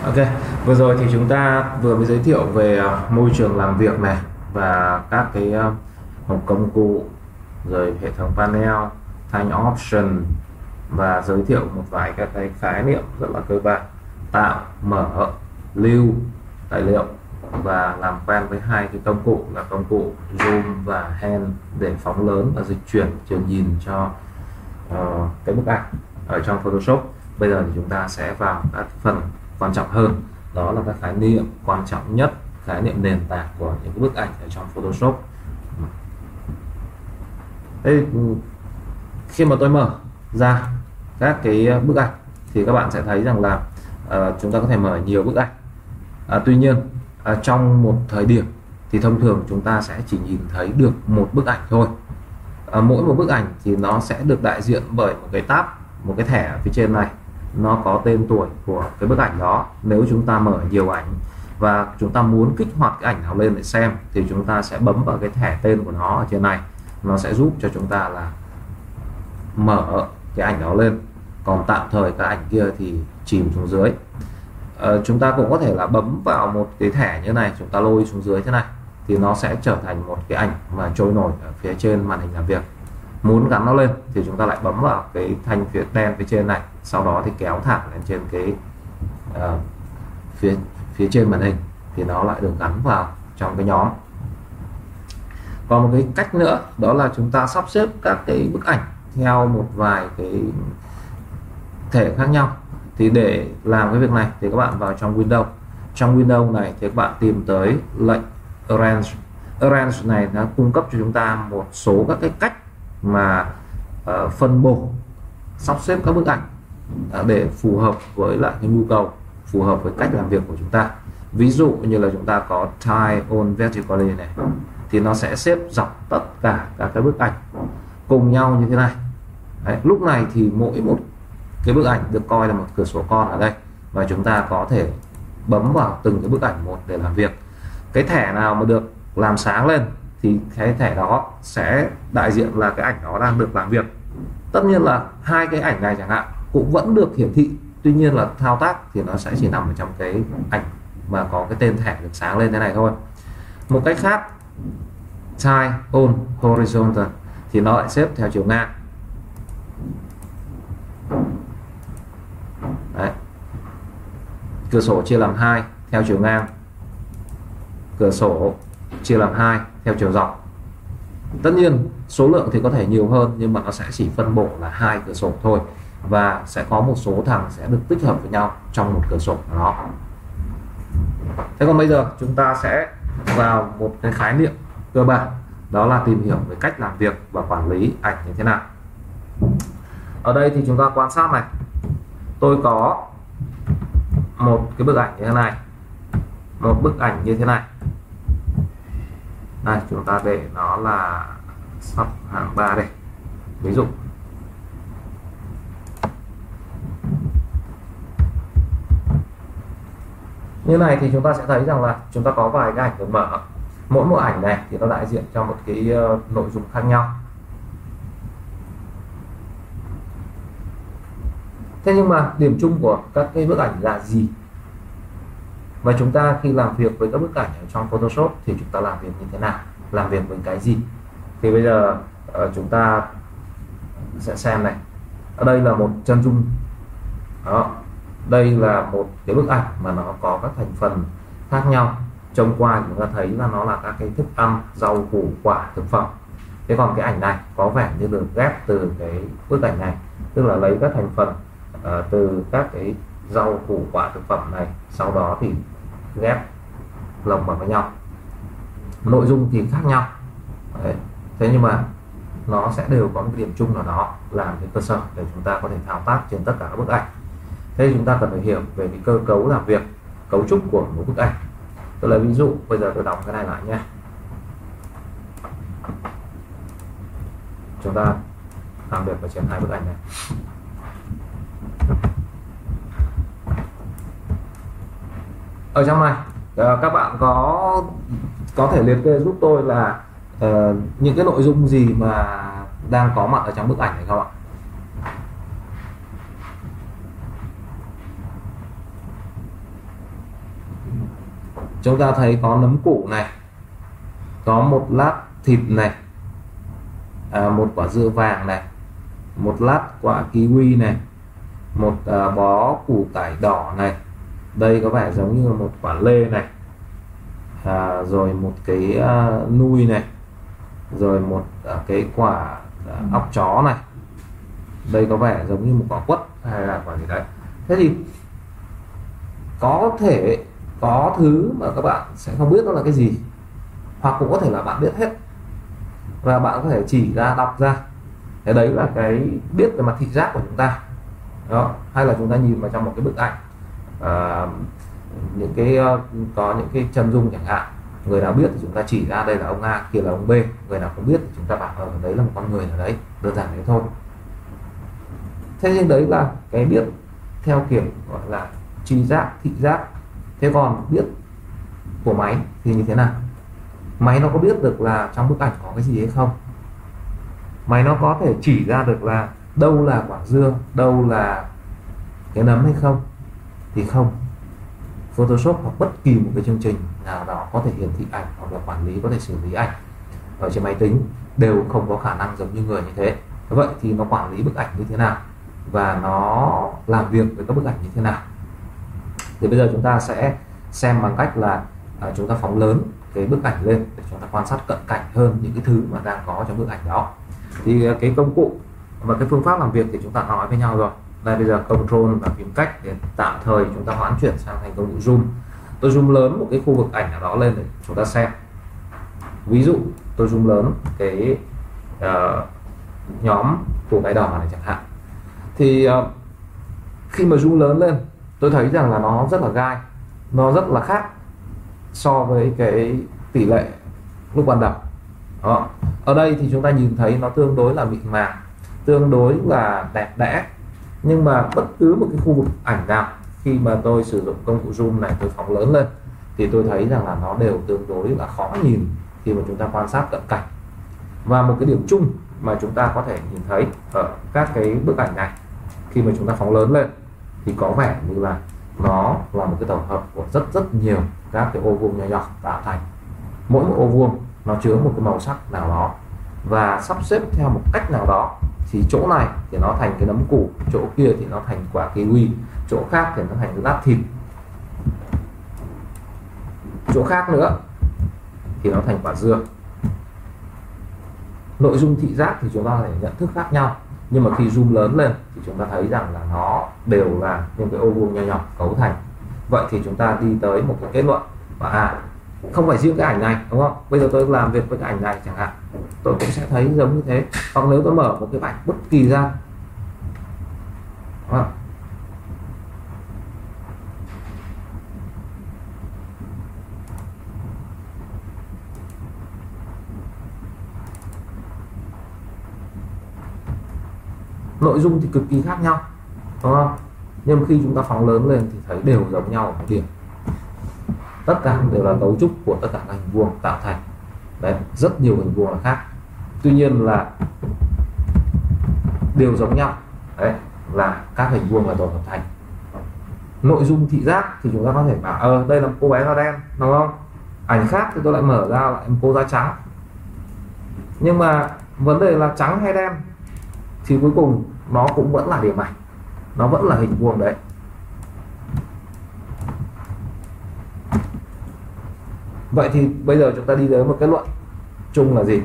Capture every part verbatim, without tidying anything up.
Ok, vừa rồi thì chúng ta vừa mới giới thiệu về uh, môi trường làm việc này và các cái uh, hộp công cụ, rồi hệ thống panel, thanh option, và giới thiệu một vài các cái khái niệm rất là cơ bản: tạo, mở, lưu tài liệu, và làm quen với hai cái công cụ là công cụ zoom và hand để phóng lớn và dịch chuyển trường nhìn cho uh, cái bức ảnh ở trong Photoshop. Bây giờ thì chúng ta sẽ vào các phần quan trọng hơn, đó là các khái niệm quan trọng nhất, khái niệm nền tảng của những cái bức ảnh ở trong Photoshop. Đây, khi mà tôi mở ra các cái bức ảnh thì các bạn sẽ thấy rằng là uh, chúng ta có thể mở nhiều bức ảnh. Uh, tuy nhiên uh, trong một thời điểm thì thông thường chúng ta sẽ chỉ nhìn thấy được một bức ảnh thôi. Uh, mỗi một bức ảnh thì nó sẽ được đại diện bởi một cái tab, một cái thẻ ở phía trên này, nó có tên tuổi của cái bức ảnh đó. Nếu chúng ta mở nhiều ảnh và chúng ta muốn kích hoạt cái ảnh nào lên để xem thì chúng ta sẽ bấm vào cái thẻ tên của nó ở trên này, nó sẽ giúp cho chúng ta là mở cái ảnh đó lên. Còn tạm thời cái ảnh kia thì chìm xuống dưới. Ờ, chúng ta cũng có thể là bấm vào một cái thẻ như này, chúng ta lôi xuống dưới thế này thì nó sẽ trở thành một cái ảnh mà trôi nổi ở phía trên màn hình làm việc. Muốn gắn nó lên thì chúng ta lại bấm vào cái thanh phía đen phía trên này, sau đó thì kéo thẳng lên trên cái uh, phía phía trên màn hình thì nó lại được gắn vào trong cái nhóm. Còn một cái cách nữa đó là chúng ta sắp xếp các cái bức ảnh theo một vài cái thể khác nhau. Thì để làm cái việc này thì các bạn vào trong Windows. Trong Windows này thì các bạn tìm tới lệnh Arrange. Arrange này nó cung cấp cho chúng ta một số các cái cách mà uh, phân bổ, sắp xếp các bức ảnh uh, để phù hợp với lại cái nhu cầu, phù hợp với cách làm việc của chúng ta. Ví dụ như là chúng ta có Tie on Vertically này thì nó sẽ xếp dọc tất cả các cái bức ảnh cùng nhau như thế này. Đấy, lúc này thì mỗi một cái bức ảnh được coi là một cửa sổ con ở đây, và chúng ta có thể bấm vào từng cái bức ảnh một để làm việc. Cái thẻ nào mà được làm sáng lên thì cái thẻ đó sẽ đại diện là cái ảnh đó đang được làm việc. Tất nhiên là hai cái ảnh này chẳng hạn cũng vẫn được hiển thị, tuy nhiên là thao tác thì nó sẽ chỉ nằm ở trong cái ảnh mà có cái tên thẻ được sáng lên thế này thôi. Một cách khác, Tie on Horizontal thì nó lại xếp theo chiều ngang. Đấy. Cửa sổ chia làm hai theo chiều ngang, cửa sổ chia làm hai theo chiều dọc. Tất nhiên số lượng thì có thể nhiều hơn, nhưng mà nó sẽ chỉ phân bổ là hai cửa sổ thôi, và sẽ có một số thằng sẽ được tích hợp với nhau trong một cửa sổ của nó. Thế còn bây giờ chúng ta sẽ vào một cái khái niệm cơ bản, đó là tìm hiểu về cách làm việc và quản lý ảnh như thế nào. Ở đây thì chúng ta quan sát này, tôi có một cái bức ảnh như thế này, một bức ảnh như thế này. Đây, chúng ta để nó là sắp hạng ba đây, ví dụ. Như này thì chúng ta sẽ thấy rằng là chúng ta có vài cái ảnh được mở. Mỗi một ảnh này thì nó đại diện cho một cái uh, nội dung khác nhau. Thế nhưng mà điểm chung của các cái bức ảnh là gì? Và chúng ta khi làm việc với các bức ảnh ở trong Photoshop thì chúng ta làm việc như thế nào? Làm việc với cái gì? Thì bây giờ uh, chúng ta sẽ xem này. Ở đây là một chân dung. Đó. Đây là một cái bức ảnh mà nó có các thành phần khác nhau. Trông qua chúng ta thấy là nó là các cái thức ăn, rau củ quả, thực phẩm. Thế còn cái ảnh này có vẻ như được ghép từ cái bức ảnh này, tức là lấy các thành phần uh, từ các cái rau củ quả thực phẩm này, sau đó thì ghép lồng vào với nhau. Nội dung thì khác nhau. Đấy. Thế nhưng mà nó sẽ đều có một điểm chung nào đó làm cái cơ sở để chúng ta có thể thao tác trên tất cả các bức ảnh. Thế chúng ta cần phải hiểu về cái cơ cấu làm việc, cấu trúc của một bức ảnh. Tôi lấy ví dụ, bây giờ tôi đọc cái này lại nhé. Chúng ta làm việc ở trên hai bức ảnh này. Ở trong này các bạn có có thể liệt kê giúp tôi là uh, những cái nội dung gì mà đang có mặt ở trong bức ảnh này không ạ? chúng ta thấy có nấm củ này, có một lát thịt này, à, một quả dưa vàng này, một lát quả kiwi này, một à, bó củ cải đỏ này, đây có vẻ giống như là một quả lê này, à, rồi một cái à, nui này, rồi một à, cái quả à, óc chó này, đây có vẻ giống như một quả quất hay là quả gì đấy. Thế thì có thể có thứ mà các bạn sẽ không biết nó là cái gì, hoặc cũng có thể là bạn biết hết và bạn có thể chỉ ra, đọc ra. Thế đấy là cái biết về mặt thị giác của chúng ta đó. Hay là chúng ta nhìn vào trong một cái bức ảnh, à, những cái có những cái chân dung chẳng hạn, người nào biết thì chúng ta chỉ ra đây là ông A, kia là ông B, người nào không biết thì chúng ta bảo ở đấy là một con người ở đấy, đơn giản thế thôi. Thế nhưng đấy là cái biết theo kiểu gọi là tri giác, thị giác. Thế còn biết của máy thì như thế nào? Máy nó có biết được là trong bức ảnh có cái gì hay không? Máy nó có thể chỉ ra được là đâu là quả dưa, đâu là cái nấm hay không? Thì không. Photoshop hoặc bất kỳ một cái chương trình nào đó có thể hiển thị ảnh hoặc là quản lý, có thể xử lý ảnh ở trên máy tính đều không có khả năng giống như người như thế. Vậy thì nó quản lý bức ảnh như thế nào và nó làm việc với các bức ảnh như thế nào? Thì bây giờ chúng ta sẽ xem bằng cách là à, chúng ta phóng lớn cái bức ảnh lên để chúng ta quan sát cận cảnh hơn những cái thứ mà đang có trong bức ảnh đó. Thì cái công cụ và cái phương pháp làm việc thì chúng ta nói với nhau rồi. Đây, bây giờ Control và phím cách để tạm thời chúng ta hoán chuyển sang thành công cụ zoom. Tôi zoom lớn một cái khu vực ảnh nào đó lên để chúng ta xem. Ví dụ tôi zoom lớn cái uh, nhóm của cái đỏ này chẳng hạn. Thì uh, khi mà zoom lớn lên, tôi thấy rằng là nó rất là gai, nó rất là khác so với cái tỷ lệ lúc ban đầu đó. Ở đây thì chúng ta nhìn thấy nó tương đối là mịn màng, tương đối là đẹp đẽ, nhưng mà bất cứ một cái khu vực ảnh nào khi mà tôi sử dụng công cụ zoom này, tôi phóng lớn lên thì tôi thấy rằng là nó đều tương đối là khó nhìn khi mà chúng ta quan sát cận cảnh. Và một cái điểm chung mà chúng ta có thể nhìn thấy ở các cái bức ảnh này, khi mà chúng ta phóng lớn lên thì có vẻ như là nó là một cái tổng hợp của rất rất nhiều các cái ô vuông nhỏ nhỏ tạo thành. Mỗi một ô vuông nó chứa một cái màu sắc nào đó và sắp xếp theo một cách nào đó, thì chỗ này thì nó thành cái nấm củ, chỗ kia thì nó thành quả kiwi, chỗ khác thì nó thành cái lát thịt, chỗ khác nữa thì nó thành quả dưa. Nội dung thị giác thì chúng ta có thể nhận thức khác nhau, nhưng mà khi zoom lớn lên thì chúng ta thấy rằng là nó đều là những cái ô vuông nhỏ nhỏ cấu thành. Vậy thì chúng ta đi tới một cái kết luận và à, không phải riêng cái ảnh này, đúng không? Bây giờ tôi làm việc với cái ảnh này chẳng hạn, tôi cũng sẽ thấy giống như thế. Hoặc nếu tôi mở một cái ảnh bất kỳ ra, đúng không? Nội dung thì cực kỳ khác nhau, đúng không? Nhưng khi chúng ta phóng lớn lên thì thấy đều giống nhau ở một điểm, tất cả đều là cấu trúc của tất cả các hình vuông tạo thành. Đấy, rất nhiều hình vuông là khác, tuy nhiên là đều giống nhau. Đấy là các hình vuông là tổ hợp thành. Nội dung thị giác thì chúng ta có thể bảo ờ đây là một cô bé da đen, đúng không? Ảnh khác thì tôi lại mở ra lại một cô da trắng. Nhưng mà vấn đề là trắng hay đen thì cuối cùng nó cũng vẫn là điểm ảnh, nó vẫn là hình vuông đấy. Vậy thì bây giờ chúng ta đi tới một kết luận chung là gì?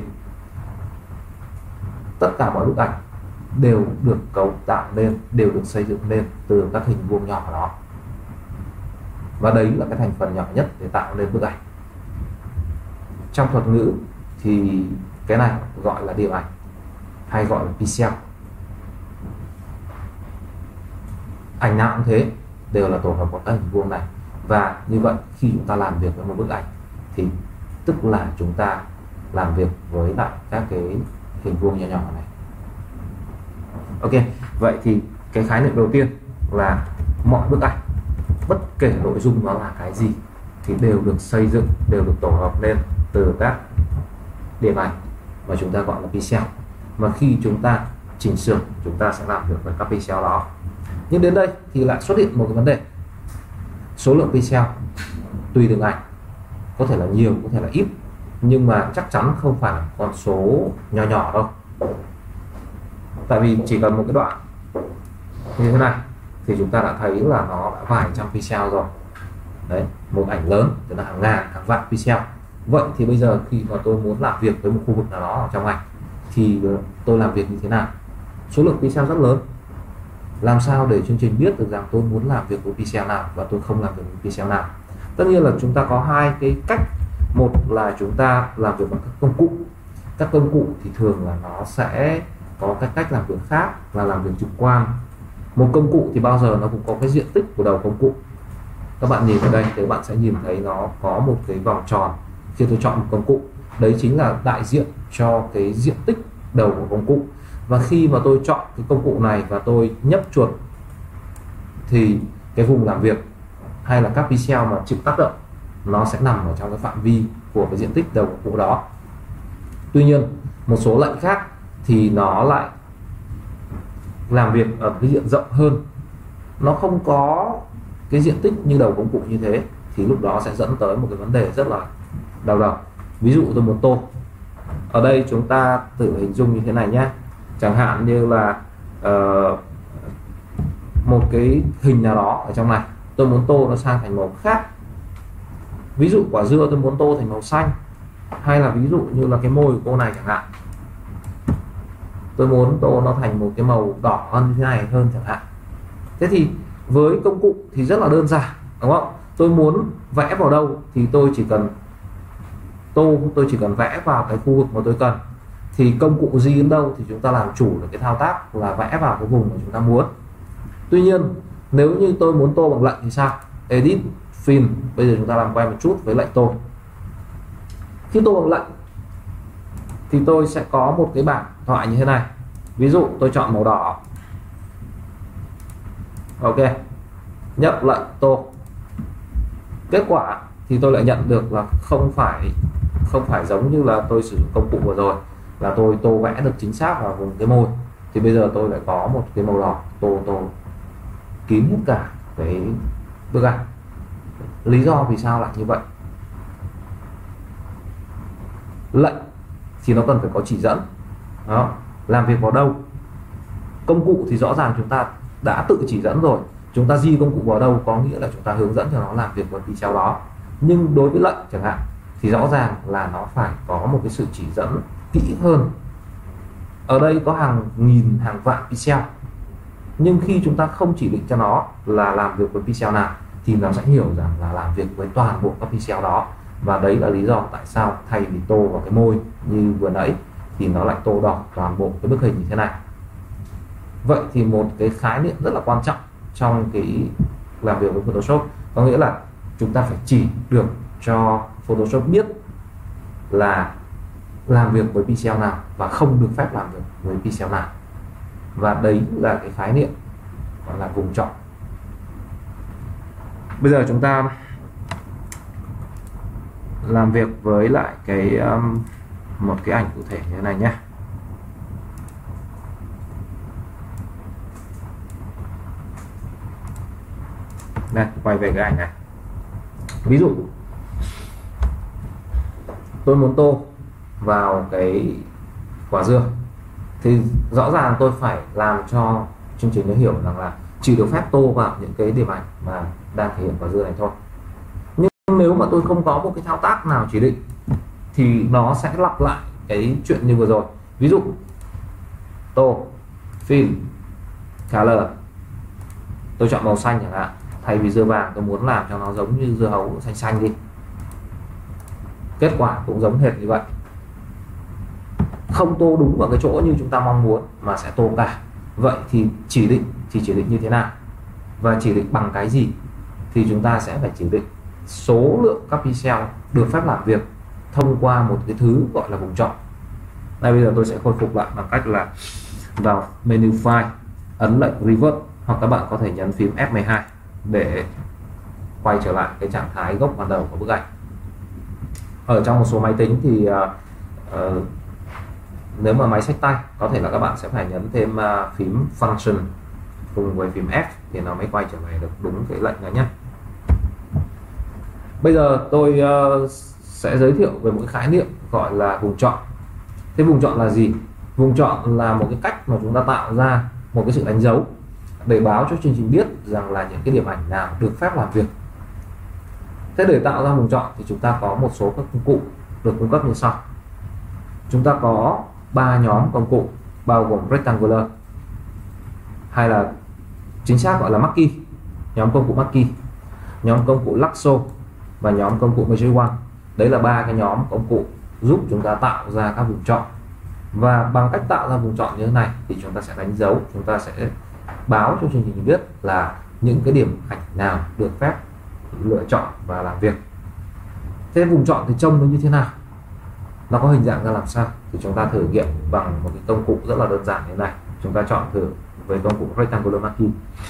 Tất cả mọi bức ảnh đều được cấu tạo nên, đều được xây dựng nên từ các hình vuông nhỏ đó, và đấy là cái thành phần nhỏ nhất để tạo nên bức ảnh. Trong thuật ngữ thì cái này gọi là điểm ảnh hay gọi là pixel. Ảnh nào cũng thế, đều là tổ hợp của các hình vuông này. Và như vậy khi chúng ta làm việc với một bức ảnh thì tức là chúng ta làm việc với lại các cái hình vuông nhỏ nhỏ này. Ok, vậy thì cái khái niệm đầu tiên là mọi bức ảnh, bất kể nội dung nó là cái gì, thì đều được xây dựng, đều được tổ hợp nên từ các điểm ảnh mà chúng ta gọi là pixel. Và khi chúng ta chỉnh sửa, chúng ta sẽ làm được với các pixel đó. Nhưng đến đây thì lại xuất hiện một cái vấn đề: số lượng pixel tùy từng ảnh có thể là nhiều, có thể là ít, nhưng mà chắc chắn không phải là con số nhỏ nhỏ đâu. Tại vì chỉ cần một cái đoạn như thế này thì chúng ta đã thấy là nó đã vài trăm pixel rồi. Đấy, một ảnh lớn tức là hàng ngàn, hàng vạn pixel. Vậy thì bây giờ khi mà tôi muốn làm việc với một khu vực nào đó ở trong ảnh thì tôi làm việc như thế nào? Số lượng pixel rất lớn. Làm sao để chương trình biết được rằng tôi muốn làm việc với pixel nào và tôi không làm việc với pixel nào? Tất nhiên là chúng ta có hai cái cách. Một là chúng ta làm việc bằng các công cụ. Các công cụ thì thường là nó sẽ có các cách làm việc khác là làm việc trực quan. Một công cụ thì bao giờ nó cũng có cái diện tích của đầu công cụ. Các bạn nhìn ở đây thì các bạn sẽ nhìn thấy nó có một cái vòng tròn. Khi tôi chọn một công cụ, đấy chính là đại diện cho cái diện tích đầu của công cụ. Và khi mà tôi chọn cái công cụ này và tôi nhấp chuột thì cái vùng làm việc hay là các pixel mà chịu tác động nó sẽ nằm ở trong cái phạm vi của cái diện tích đầu công cụ đó. Tuy nhiên một số lệnh khác thì nó lại làm việc ở cái diện rộng hơn, nó không có cái diện tích như đầu công cụ như thế, thì lúc đó sẽ dẫn tới một cái vấn đề rất là đau đầu. Ví dụ tôi muốn tô, ở đây chúng ta tự hình dung như thế này nhé. Chẳng hạn như là uh, một cái hình nào đó ở trong này, tôi muốn tô nó sang thành màu khác. Ví dụ quả dưa tôi muốn tô thành màu xanh, hay là ví dụ như là cái môi của cô này chẳng hạn, tôi muốn tô nó thành một cái màu đỏ hơn như thế này hơn chẳng hạn. Thế thì với công cụ thì rất là đơn giản, đúng không? Tôi muốn vẽ vào đâu thì tôi chỉ cần tô, tôi chỉ cần vẽ vào cái khu vực mà tôi cần. Thì công cụ gì đến đâu thì chúng ta làm chủ được cái thao tác là vẽ vào cái vùng mà chúng ta muốn. Tuy nhiên nếu như tôi muốn tô bằng lệnh thì sao? Edit, Fill. Bây giờ chúng ta làm quen một chút với lệnh tô. Khi tô bằng lệnh thì tôi sẽ có một cái bảng thoại như thế này. Ví dụ tôi chọn màu đỏ. Ok, nhấp lệnh tô. Kết quả thì tôi lại nhận được là không phải không phải giống như là tôi sử dụng công cụ vừa rồi là tôi tô vẽ được chính xác vào vùng cái môi. Thì bây giờ tôi lại có một cái màu đỏ tô tô kín hết cả cái bức ảnh. Lý do vì sao lại như vậy? Lệnh thì nó cần phải có chỉ dẫn. Đó, làm việc vào đâu? Công cụ thì rõ ràng chúng ta đã tự chỉ dẫn rồi. Chúng ta di công cụ vào đâu có nghĩa là chúng ta hướng dẫn cho nó làm việc với pixel đó. Nhưng đối với lệnh chẳng hạn thì rõ ràng là nó phải có một cái sự chỉ dẫn kỹ hơn. Ở đây có hàng nghìn, hàng vạn pixel, nhưng khi chúng ta không chỉ định cho nó là làm việc với pixel nào thì nó sẽ hiểu rằng là làm việc với toàn bộ các pixel đó. Và đấy là lý do tại sao thay vì tô vào cái môi như vừa nãy thì nó lại tô đỏ toàn bộ cái bức hình như thế này. Vậy thì một cái khái niệm rất là quan trọng trong cái làm việc với Photoshop có nghĩa là chúng ta phải chỉ được cho Photoshop biết là làm việc với pixel nào và không được phép làm việc với pixel nào. Và đấy là cái khái niệm gọi là vùng chọn. Bây giờ chúng ta làm việc với lại cái um, một cái ảnh cụ thể như thế này nhé. Đây, quay về cái ảnh này. Ví dụ tôi muốn tô vào cái quả dưa thì rõ ràng tôi phải làm cho chương trình nó hiểu rằng là chỉ được phép tô vào những cái điểm ảnh mà đang thể hiện quả dưa này thôi. Nhưng nếu mà tôi không có một cái thao tác nào chỉ định thì nó sẽ lặp lại cái chuyện như vừa rồi. Ví dụ tô, Fill, Color, tôi chọn màu xanh chẳng hạn. Thay vì dưa vàng tôi muốn làm cho nó giống như dưa hấu xanh xanh đi. Kết quả cũng giống hệt như vậy. Không tô đúng vào cái chỗ như chúng ta mong muốn mà sẽ tô cả. Vậy thì chỉ định thì chỉ định như thế nào? Và chỉ định bằng cái gì? Thì chúng ta sẽ phải chỉ định số lượng các pixel được phép làm việc thông qua một cái thứ gọi là vùng chọn. Đây, bây giờ tôi sẽ khôi phục lại bằng cách là vào menu file, ấn lệnh revert, hoặc các bạn có thể nhấn phím F mười hai để quay trở lại cái trạng thái gốc ban đầu của bức ảnh. Ở trong một số máy tính thì uh, uh, nếu mà máy xách tay có thể là các bạn sẽ phải nhấn thêm uh, phím function cùng với phím F thì nó mới quay trở về được đúng cái lệnh này nhé. Bây giờ tôi uh, sẽ giới thiệu về một cái khái niệm gọi là vùng chọn. Thế vùng chọn là gì? Vùng chọn là một cái cách mà chúng ta tạo ra một cái sự đánh dấu để báo cho chương trình biết rằng là những cái điểm ảnh nào được phép làm việc. Thế để tạo ra vùng chọn thì chúng ta có một số các công cụ được cung cấp như sau. Chúng ta có ba nhóm công cụ bao gồm rectangular, hay là chính xác gọi là marquee, nhóm công cụ marquee, nhóm công cụ lasso và nhóm công cụ measure one. Đấy là ba cái nhóm công cụ giúp chúng ta tạo ra các vùng chọn. Và bằng cách tạo ra vùng chọn như thế này thì chúng ta sẽ đánh dấu, chúng ta sẽ báo cho chương trình biết là những cái điểm ảnh nào được phép lựa chọn và làm việc. Thế vùng chọn thì trông nó như thế nào, nó có hình dạng ra làm sao, thì chúng ta thử nghiệm bằng một cái công cụ rất là đơn giản như thế này. Chúng ta chọn thử với công cụ rectangular marquee,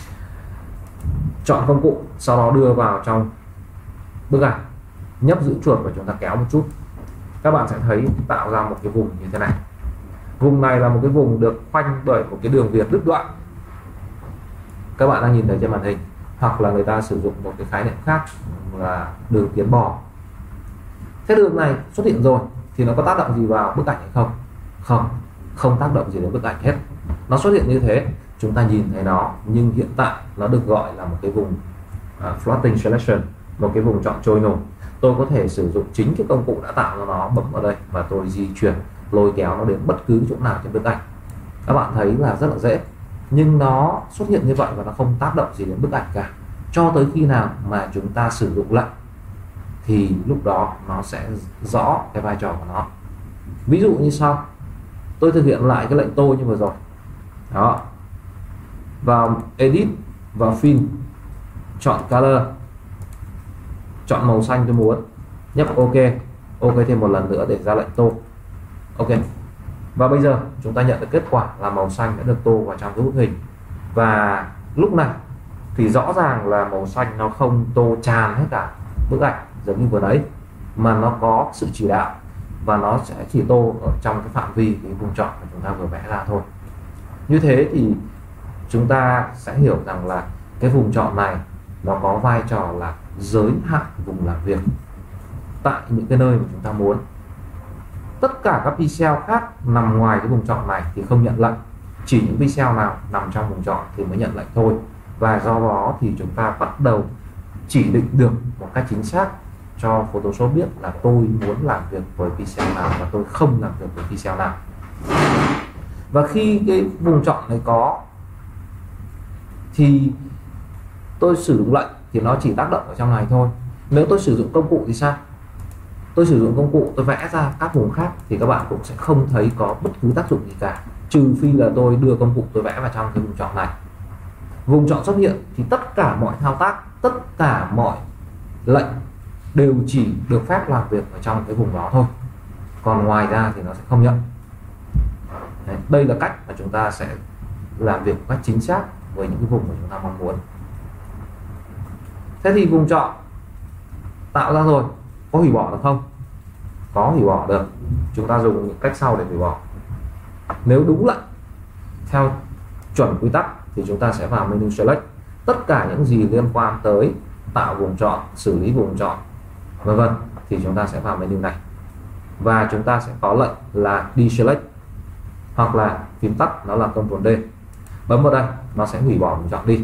chọn công cụ, sau đó đưa vào trong bức ảnh, nhấp giữ chuột và chúng ta kéo một chút, các bạn sẽ thấy tạo ra một cái vùng như thế này. Vùng này là một cái vùng được khoanh bởi một cái đường viền đứt đoạn, các bạn đang nhìn thấy trên màn hình, hoặc là người ta sử dụng một cái khái niệm khác là đường tiến bò. Thế đường này xuất hiện rồi thì nó có tác động gì vào bức ảnh hay không? Không, không tác động gì đến bức ảnh hết. Nó xuất hiện như thế, chúng ta nhìn thấy nó, nhưng hiện tại nó được gọi là một cái vùng uh, floating selection, một cái vùng chọn trôi nổi. Tôi có thể sử dụng chính cái công cụ đã tạo ra nó, bấm vào đây và tôi di chuyển, lôi kéo nó đến bất cứ chỗ nào trên bức ảnh. Các bạn thấy là rất là dễ, nhưng nó xuất hiện như vậy và nó không tác động gì đến bức ảnh cả, cho tới khi nào mà chúng ta sử dụng lệnh thì lúc đó nó sẽ rõ cái vai trò của nó. Ví dụ như sau, tôi thực hiện lại cái lệnh tô như vừa rồi. Đó, vào edit, vào fill, chọn color, chọn màu xanh tôi muốn, nhấp ok, ok thêm một lần nữa để ra lệnh tô. Ok, và bây giờ chúng ta nhận được kết quả là màu xanh đã được tô vào trong cái bức hình. Và lúc này thì rõ ràng là màu xanh nó không tô tràn hết cả bức ảnh giống như vừa nãy, mà nó có sự chỉ đạo và nó sẽ chỉ tô ở trong cái phạm vi cái vùng chọn mà chúng ta vừa vẽ ra thôi. Như thế thì chúng ta sẽ hiểu rằng là cái vùng chọn này nó có vai trò là giới hạn vùng làm việc tại những cái nơi mà chúng ta muốn. Tất cả các pixel khác nằm ngoài cái vùng chọn này thì không nhận lệnh, chỉ những pixel nào nằm trong vùng chọn thì mới nhận lệnh thôi. Và do đó thì chúng ta bắt đầu chỉ định được một cách chính xác cho Photoshop biết là tôi muốn làm việc với pixel nào và tôi không làm việc với pixel nào. Và khi cái vùng chọn này có thì tôi sử dụng lệnh thì nó chỉ tác động ở trong này thôi. Nếu tôi sử dụng công cụ thì sao? Tôi sử dụng công cụ, tôi vẽ ra các vùng khác thì các bạn cũng sẽ không thấy có bất cứ tác dụng gì cả, trừ phi là tôi đưa công cụ tôi vẽ vào trong cái vùng chọn này. Vùng chọn xuất hiện thì tất cả mọi thao tác, tất cả mọi lệnh đều chỉ được phép làm việc ở trong cái vùng đó thôi, còn ngoài ra thì nó sẽ không nhận. Đấy, đây là cách mà chúng ta sẽ làm việc một cách chính xác với những cái vùng mà chúng ta mong muốn. Thế thì vùng chọn tạo ra rồi, có hủy bỏ được không? Có hủy bỏ được. Chúng ta dùng những cách sau để hủy bỏ. Nếu đúng lệnh theo chuẩn quy tắc thì chúng ta sẽ vào menu select, tất cả những gì liên quan tới tạo vùng chọn, xử lý vùng chọn vân vân thì chúng ta sẽ vào menu này, và chúng ta sẽ có lệnh là deselect, hoặc là phím tắt nó là Ctrl D. Bấm vào đây nó sẽ hủy bỏ vùng chọn đi.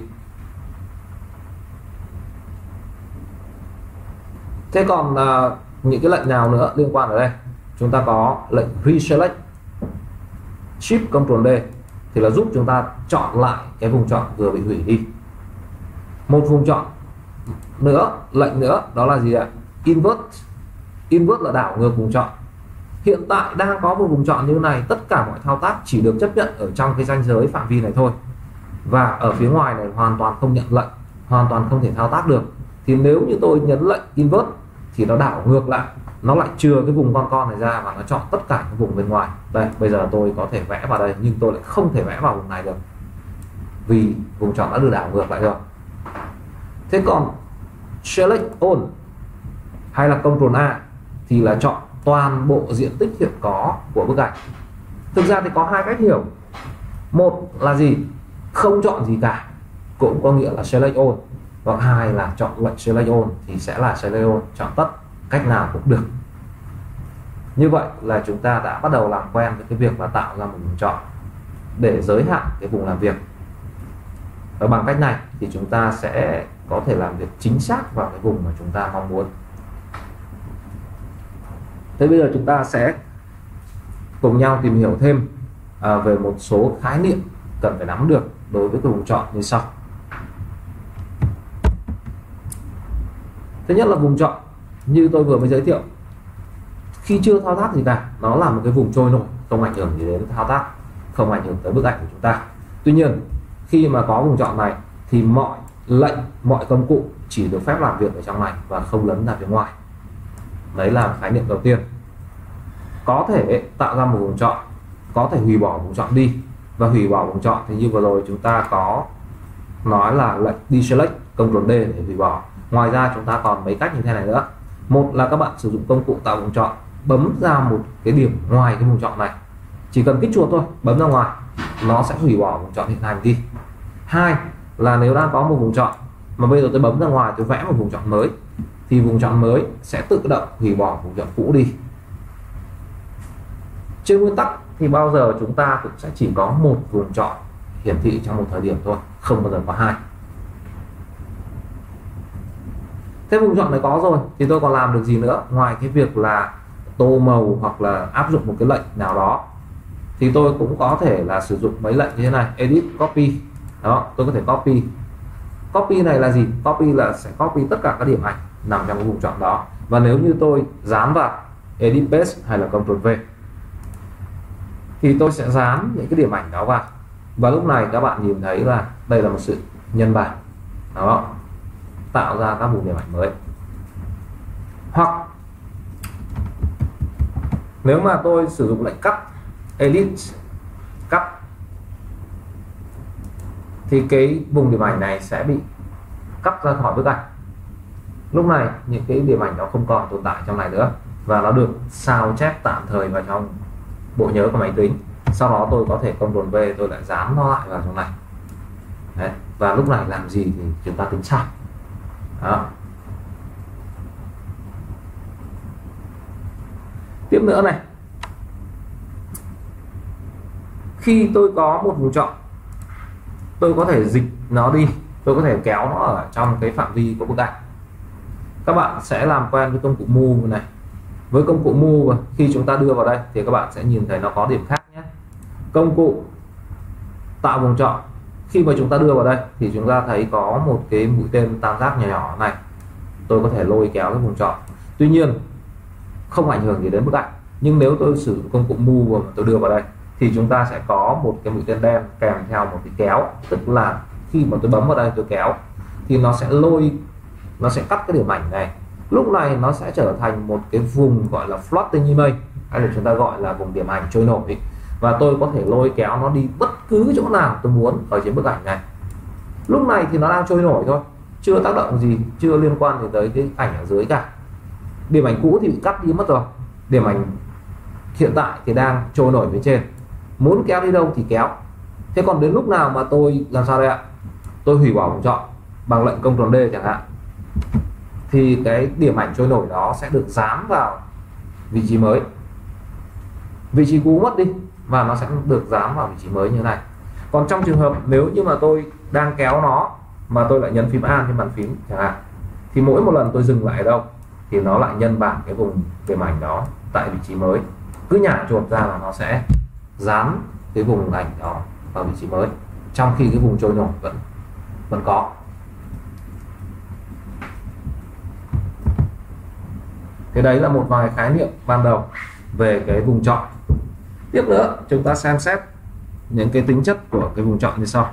Thế còn uh, những cái lệnh nào nữa liên quan ở đây? Chúng ta có lệnh reselect, Shift Ctrl D thì là giúp chúng ta chọn lại cái vùng chọn vừa bị hủy đi. Một vùng chọn nữa, lệnh nữa đó là gì ạ? Invert. Invert là đảo ngược vùng chọn. Hiện tại đang có một vùng chọn như thế này, tất cả mọi thao tác chỉ được chấp nhận ở trong cái ranh giới phạm vi này thôi, và ở phía ngoài này hoàn toàn không nhận lệnh, hoàn toàn không thể thao tác được. Thì nếu như tôi nhấn lệnh invert thì nó đảo ngược lại, nó lại chừa cái vùng con con này ra và nó chọn tất cả những vùng bên ngoài. Đây, bây giờ tôi có thể vẽ vào đây nhưng tôi lại không thể vẽ vào vùng này được, vì vùng chọn đã được đảo ngược lại rồi. Thế còn select all hay là Ctrl A thì là chọn toàn bộ diện tích hiện có của bức ảnh. Thực ra thì có hai cách hiểu. Một là gì? Không chọn gì cả, cũng có nghĩa là select all. hoặc hai là chọn lệnh Select All thì sẽ là Select All, chọn tất, cách nào cũng được. Như vậy là chúng ta đã bắt đầu làm quen với cái việc là tạo ra một vùng chọn để giới hạn cái vùng làm việc. Và bằng cách này thì chúng ta sẽ có thể làm việc chính xác vào cái vùng mà chúng ta mong muốn. Thế bây giờ chúng ta sẽ cùng nhau tìm hiểu thêm à, về một số khái niệm cần phải nắm được đối với cái vùng chọn như sau. Thứ nhất là vùng chọn như tôi vừa mới giới thiệu, khi chưa thao tác gì cả, nó là một cái vùng trôi nổi, không ảnh hưởng gì đến thao tác, không ảnh hưởng tới bức ảnh của chúng ta. Tuy nhiên khi mà có vùng chọn này thì mọi lệnh, mọi công cụ chỉ được phép làm việc ở trong này và không lấn ra phía ngoài. Đấy là khái niệm đầu tiên. Có thể tạo ra một vùng chọn, có thể hủy bỏ vùng chọn đi. Và hủy bỏ vùng chọn thì như vừa rồi chúng ta có nói là lệnh deselect, Ctrl D để hủy bỏ. Ngoài ra chúng ta còn mấy cách như thế này nữa. Một là các bạn sử dụng công cụ tạo vùng chọn, bấm ra một cái điểm ngoài cái vùng chọn này, chỉ cần kích chuột thôi, bấm ra ngoài, nó sẽ hủy bỏ vùng chọn hiện hành đi. Hai là nếu đang có một vùng chọn mà bây giờ tôi bấm ra ngoài, tôi vẽ một vùng chọn mới thì vùng chọn mới sẽ tự động hủy bỏ vùng chọn cũ đi. Trên nguyên tắc thì bao giờ chúng ta cũng sẽ chỉ có một vùng chọn hiển thị trong một thời điểm thôi, không bao giờ có hai. Thế vùng chọn này có rồi thì tôi còn làm được gì nữa ngoài cái việc là tô màu hoặc là áp dụng một cái lệnh nào đó? Thì tôi cũng có thể là sử dụng mấy lệnh như thế này, edit, copy. Đó, tôi có thể copy. Copy này là gì? Copy là sẽ copy tất cả các điểm ảnh nằm trong cái vùng chọn đó. Và nếu như tôi dán vào edit paste hay là Ctrl V thì tôi sẽ dán những cái điểm ảnh đó vào. Và lúc này các bạn nhìn thấy là đây là một sự nhân bản. Đó, tạo ra các vùng điểm ảnh mới. Hoặc nếu mà tôi sử dụng lệnh cắt, edit, cắt, thì cái vùng điểm ảnh này sẽ bị cắt ra khỏi bức ảnh. Lúc này những cái điểm ảnh đó không còn tồn tại trong này nữa và nó được sao chép tạm thời vào trong bộ nhớ của máy tính. Sau đó tôi có thể Ctrl V, tôi lại dán nó lại vào trong này. Đấy. Và lúc này làm gì thì chúng ta tính sau. Đó. Tiếp nữa này, khi tôi có một vùng chọn, tôi có thể dịch nó đi, tôi có thể kéo nó ở trong cái phạm vi của bức ảnh. Các bạn sẽ làm quen với công cụ Move này. Với công cụ Move, khi chúng ta đưa vào đây thì các bạn sẽ nhìn thấy nó có điểm khác nhé. Công cụ tạo vùng chọn, khi mà chúng ta đưa vào đây thì chúng ta thấy có một cái mũi tên tam giác nhỏ nhỏ này. Tôi có thể lôi kéo cái vùng chọn. Tuy nhiên không ảnh hưởng gì đến bức ảnh. Nhưng nếu tôi sử dụng công cụ Move mà tôi đưa vào đây thì chúng ta sẽ có một cái mũi tên đen kèm theo một cái kéo. Tức là khi mà tôi bấm vào đây tôi kéo thì nó sẽ lôi, nó sẽ cắt cái điểm ảnh này. Lúc này nó sẽ trở thành một cái vùng gọi là floating image, hay là chúng ta gọi là vùng điểm ảnh trôi nổi. Và tôi có thể lôi kéo nó đi bất cứ chỗ nào tôi muốn ở trên bức ảnh này. Lúc này thì nó đang trôi nổi thôi, chưa tác động gì, chưa liên quan gì tới cái ảnh ở dưới cả. Điểm ảnh cũ thì bị cắt đi mất rồi, điểm ảnh hiện tại thì đang trôi nổi phía trên, muốn kéo đi đâu thì kéo. Thế còn đến lúc nào mà tôi làm sao đây ạ? Tôi hủy bỏ vùng chọn bằng lệnh Ctrl D chẳng hạn, thì cái điểm ảnh trôi nổi đó sẽ được dán vào vị trí mới. Vị trí cũ mất đi và nó sẽ được dán vào vị trí mới như thế này. Còn trong trường hợp nếu như mà tôi đang kéo nó mà tôi lại nhấn phím Alt trên bàn phím chẳng hạn, thì mỗi một lần tôi dừng lại ở đâu thì nó lại nhân bản cái vùng điểm ảnh đó tại vị trí mới. Cứ nhả chuột ra là nó sẽ dán cái vùng ảnh đó vào vị trí mới, trong khi cái vùng trôi nổi vẫn vẫn có. Thế đấy là một vài khái niệm ban đầu về cái vùng chọn. Tiếp nữa chúng ta xem xét những cái tính chất của cái vùng chọn như sau.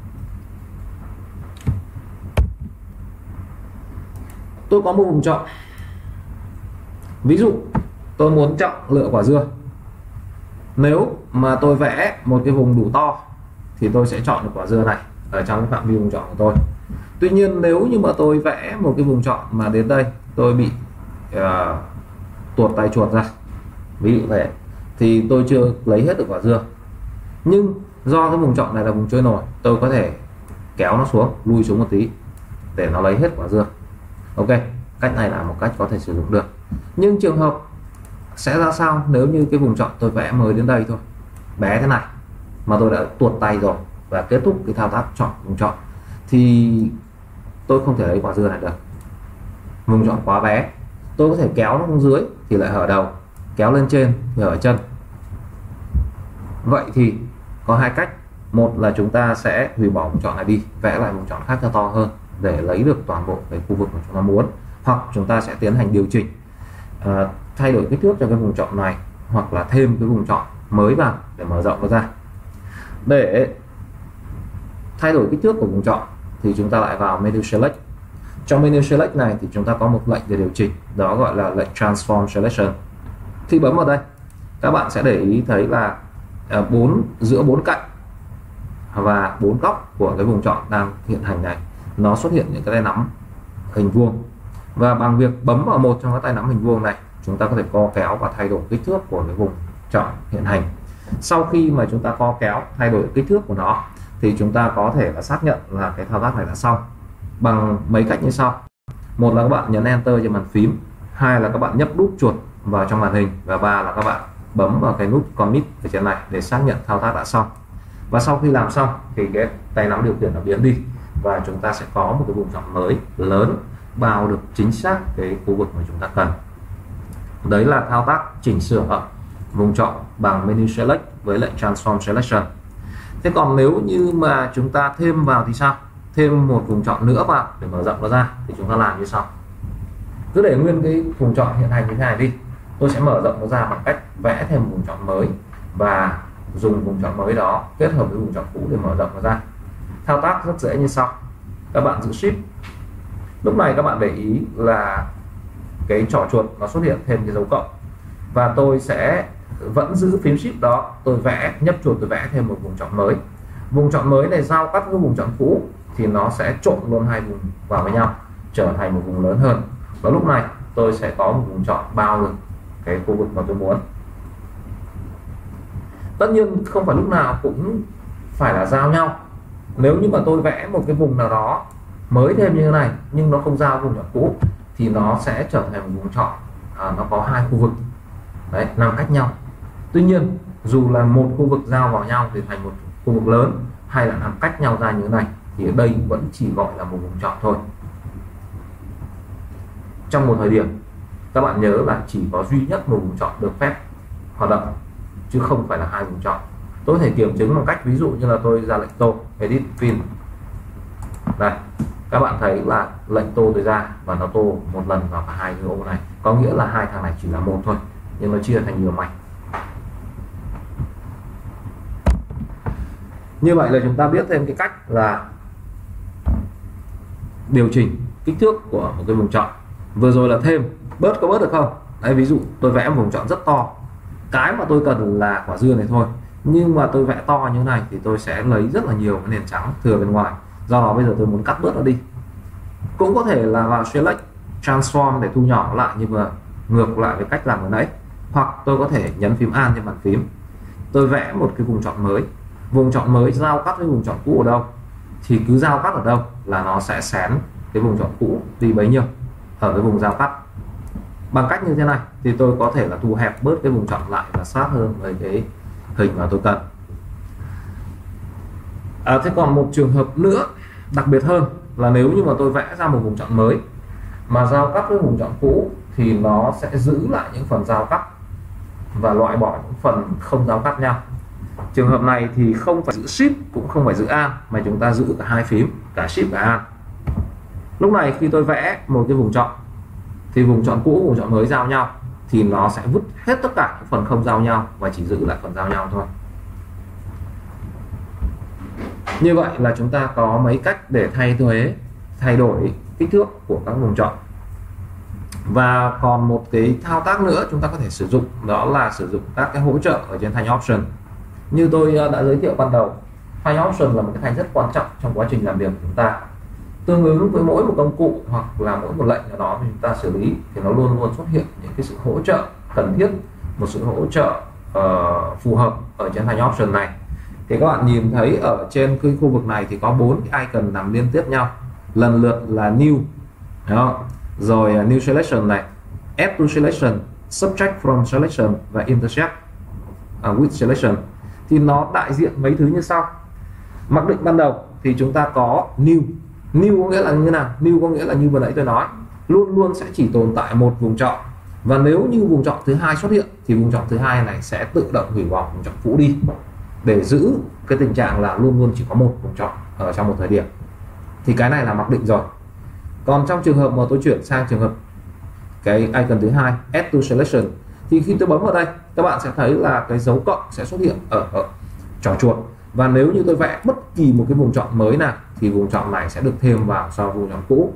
Tôi có một vùng chọn, ví dụ tôi muốn chọn lựa quả dưa. Nếu mà tôi vẽ một cái vùng đủ to thì tôi sẽ chọn được quả dưa này ở trong cái phạm vi vùng chọn của tôi. Tuy nhiên nếu như mà tôi vẽ một cái vùng chọn mà đến đây tôi bị uh, tuột tay chuột ra, ví dụ vậy, thì tôi chưa lấy hết được quả dưa. Nhưng do cái vùng chọn này là vùng trôi nổi, tôi có thể kéo nó xuống, lui xuống một tí. để nó lấy hết quả dưa. Ok, cách này là một cách có thể sử dụng được. Nhưng trường hợp sẽ ra sao nếu như cái vùng chọn tôi vẽ mới đến đây thôi, bé thế này, mà tôi đã tuột tay rồi và kết thúc cái thao tác chọn vùng chọn, thì tôi không thể lấy quả dưa này được. Vùng chọn quá bé, tôi có thể kéo nó xuống dưới thì lại hở đầu, kéo lên trên thì hở chân. Vậy thì có hai cách. Một là chúng ta sẽ hủy bỏ vùng chọn này đi, vẽ lại vùng chọn khác cho to hơn để lấy được toàn bộ cái khu vực mà chúng ta muốn, hoặc chúng ta sẽ tiến hành điều chỉnh, à, thay đổi kích thước cho cái vùng chọn này, hoặc là thêm cái vùng chọn mới vào để mở rộng nó ra. Để thay đổi kích thước của vùng chọn thì chúng ta lại vào menu select. Trong menu select này thì chúng ta có một lệnh để điều chỉnh, đó gọi là lệnh transform selection. Khi bấm vào đây, các bạn sẽ để ý thấy là bốn giữa bốn cạnh và bốn góc của cái vùng chọn đang hiện hành này, nó xuất hiện những cái tay nắm hình vuông, và bằng việc bấm vào một trong các tay nắm hình vuông này, chúng ta có thể co kéo và thay đổi kích thước của cái vùng chọn hiện hành. Sau khi mà chúng ta co kéo thay đổi kích thước của nó thì chúng ta có thể là xác nhận là cái thao tác này đã xong bằng mấy cách như sau. Một là các bạn nhấn enter trên bàn phím, hai là các bạn nhấp đúp chuột vào trong màn hình, và ba là các bạn bấm vào cái nút commit ở trên này để xác nhận thao tác đã xong. Và sau khi làm xong thì cái tay nắm điều khiển nó biến đi, và chúng ta sẽ có một cái vùng chọn mới lớn bao được chính xác cái khu vực mà chúng ta cần. Đấy là thao tác chỉnh sửa vùng chọn bằng menu select với lệnh transform selection. Thế còn nếu như mà chúng ta thêm vào thì sao? Thêm một vùng chọn nữa vào để mở rộng nó ra thì chúng ta làm như sau. Cứ để nguyên cái vùng chọn hiện hành như thế này đi, tôi sẽ mở rộng nó ra bằng cách vẽ thêm một vùng chọn mới và dùng vùng chọn mới đó kết hợp với vùng chọn cũ để mở rộng nó ra. Thao tác rất dễ như sau. Các bạn giữ shift. Lúc này các bạn để ý là cái trỏ chuột nó xuất hiện thêm cái dấu cộng, và tôi sẽ vẫn giữ phím shift đó, tôi vẽ nhấp chuột tôi vẽ thêm một vùng chọn mới. Vùng chọn mới này giao cắt với vùng chọn cũ thì nó sẽ trộn luôn hai vùng vào với nhau, trở thành một vùng lớn hơn. Và lúc này tôi sẽ có một vùng chọn bao được cái khu vực mà tôi muốn. Tất nhiên không phải lúc nào cũng phải là giao nhau. Nếu như mà tôi vẽ một cái vùng nào đó mới thêm như thế này nhưng nó không giao vùng chọn cũ thì nó sẽ trở thành một vùng chọn à, nó có hai khu vực đấy, nằm cách nhau. Tuy nhiên dù là một khu vực giao vào nhau thì thành một khu vực lớn, hay là nằm cách nhau ra như thế này, thì ở đây vẫn chỉ gọi là một vùng chọn thôi. Trong một thời điểm các bạn nhớ là chỉ có duy nhất một vùng chọn được phép hoạt động, chứ không phải là hai vùng chọn. Tôi có thể kiểm chứng bằng cách ví dụ như là tôi ra lệnh tô edit fill đây, các bạn thấy là lệnh tô tôi ra và nó tô một lần vào cả hai cái ô này, có nghĩa là hai thằng này chỉ là một thôi nhưng nó chia thành nhiều mảnh. Như vậy là chúng ta biết thêm cái cách là điều chỉnh kích thước của một cái vùng chọn. Vừa rồi là thêm, bớt có bớt được không? Đấy, ví dụ tôi vẽ một vùng chọn rất to, cái mà tôi cần là quả dưa này thôi, nhưng mà tôi vẽ to như thế này thì tôi sẽ lấy rất là nhiều cái nền trắng thừa bên ngoài, do đó bây giờ tôi muốn cắt bớt nó đi. Cũng có thể là vào select transform để thu nhỏ nó lại, nhưng mà ngược lại với cách làm vừa nãy. Hoặc tôi có thể nhấn phím Alt trên bàn phím, tôi vẽ một cái vùng chọn mới. Vùng chọn mới giao cắt với vùng chọn cũ ở đâu thì cứ giao cắt ở đâu là nó sẽ xén cái vùng chọn cũ đi bấy nhiêu ở cái vùng giao cắt. Bằng cách như thế này thì tôi có thể là thu hẹp bớt cái vùng chọn lại và sát hơn với cái hình mà tôi cần. À, thế còn một trường hợp nữa đặc biệt hơn là nếu như mà tôi vẽ ra một vùng chọn mới mà giao cắt với vùng chọn cũ thì nó sẽ giữ lại những phần giao cắt và loại bỏ những phần không giao cắt nhau. Trường hợp này thì không phải giữ shift cũng không phải giữ Alt, mà chúng ta giữ cả hai phím, cả shift và Alt. Lúc này khi tôi vẽ một cái vùng chọn thì vùng chọn cũ vùng chọn mới giao nhau thì nó sẽ vứt hết tất cả những phần không giao nhau và chỉ giữ lại phần giao nhau thôi. Như vậy là chúng ta có mấy cách để thay thế thay đổi kích thước của các vùng chọn. Và còn một cái thao tác nữa chúng ta có thể sử dụng, đó là sử dụng các cái hỗ trợ ở trên thanh option. Như tôi đã giới thiệu ban đầu, thanh option là một cái thanh rất quan trọng trong quá trình làm việc của chúng ta. Tương ứng với mỗi một công cụ hoặc là mỗi một lệnh nào đó mà chúng ta xử lý thì nó luôn luôn xuất hiện những cái sự hỗ trợ cần thiết, một sự hỗ trợ uh, phù hợp ở trên thanh option này. Thì các bạn nhìn thấy ở trên cái khu vực này thì có bốn cái icon nằm liên tiếp nhau. lần lượt là new đó, rồi uh, new selection này, add to selection, subtract from selection và intersect uh, with selection. Thì nó đại diện mấy thứ như sau. Mặc định ban đầu thì chúng ta có new. New có nghĩa là như nào? New có nghĩa là như vừa nãy tôi nói, luôn luôn sẽ chỉ tồn tại một vùng chọn, và nếu như vùng chọn thứ hai xuất hiện thì vùng chọn thứ hai này sẽ tự động hủy bỏ vùng chọn cũ đi, để giữ cái tình trạng là luôn luôn chỉ có một vùng chọn ở trong một thời điểm. Thì cái này là mặc định rồi. Còn trong trường hợp mà tôi chuyển sang trường hợp cái icon thứ hai, add to selection, thì khi tôi bấm vào đây các bạn sẽ thấy là cái dấu cộng sẽ xuất hiện ở, ở trỏ chuột, và nếu như tôi vẽ bất kỳ một cái vùng chọn mới nào thì vùng chọn này sẽ được thêm vào so với vùng chọn cũ.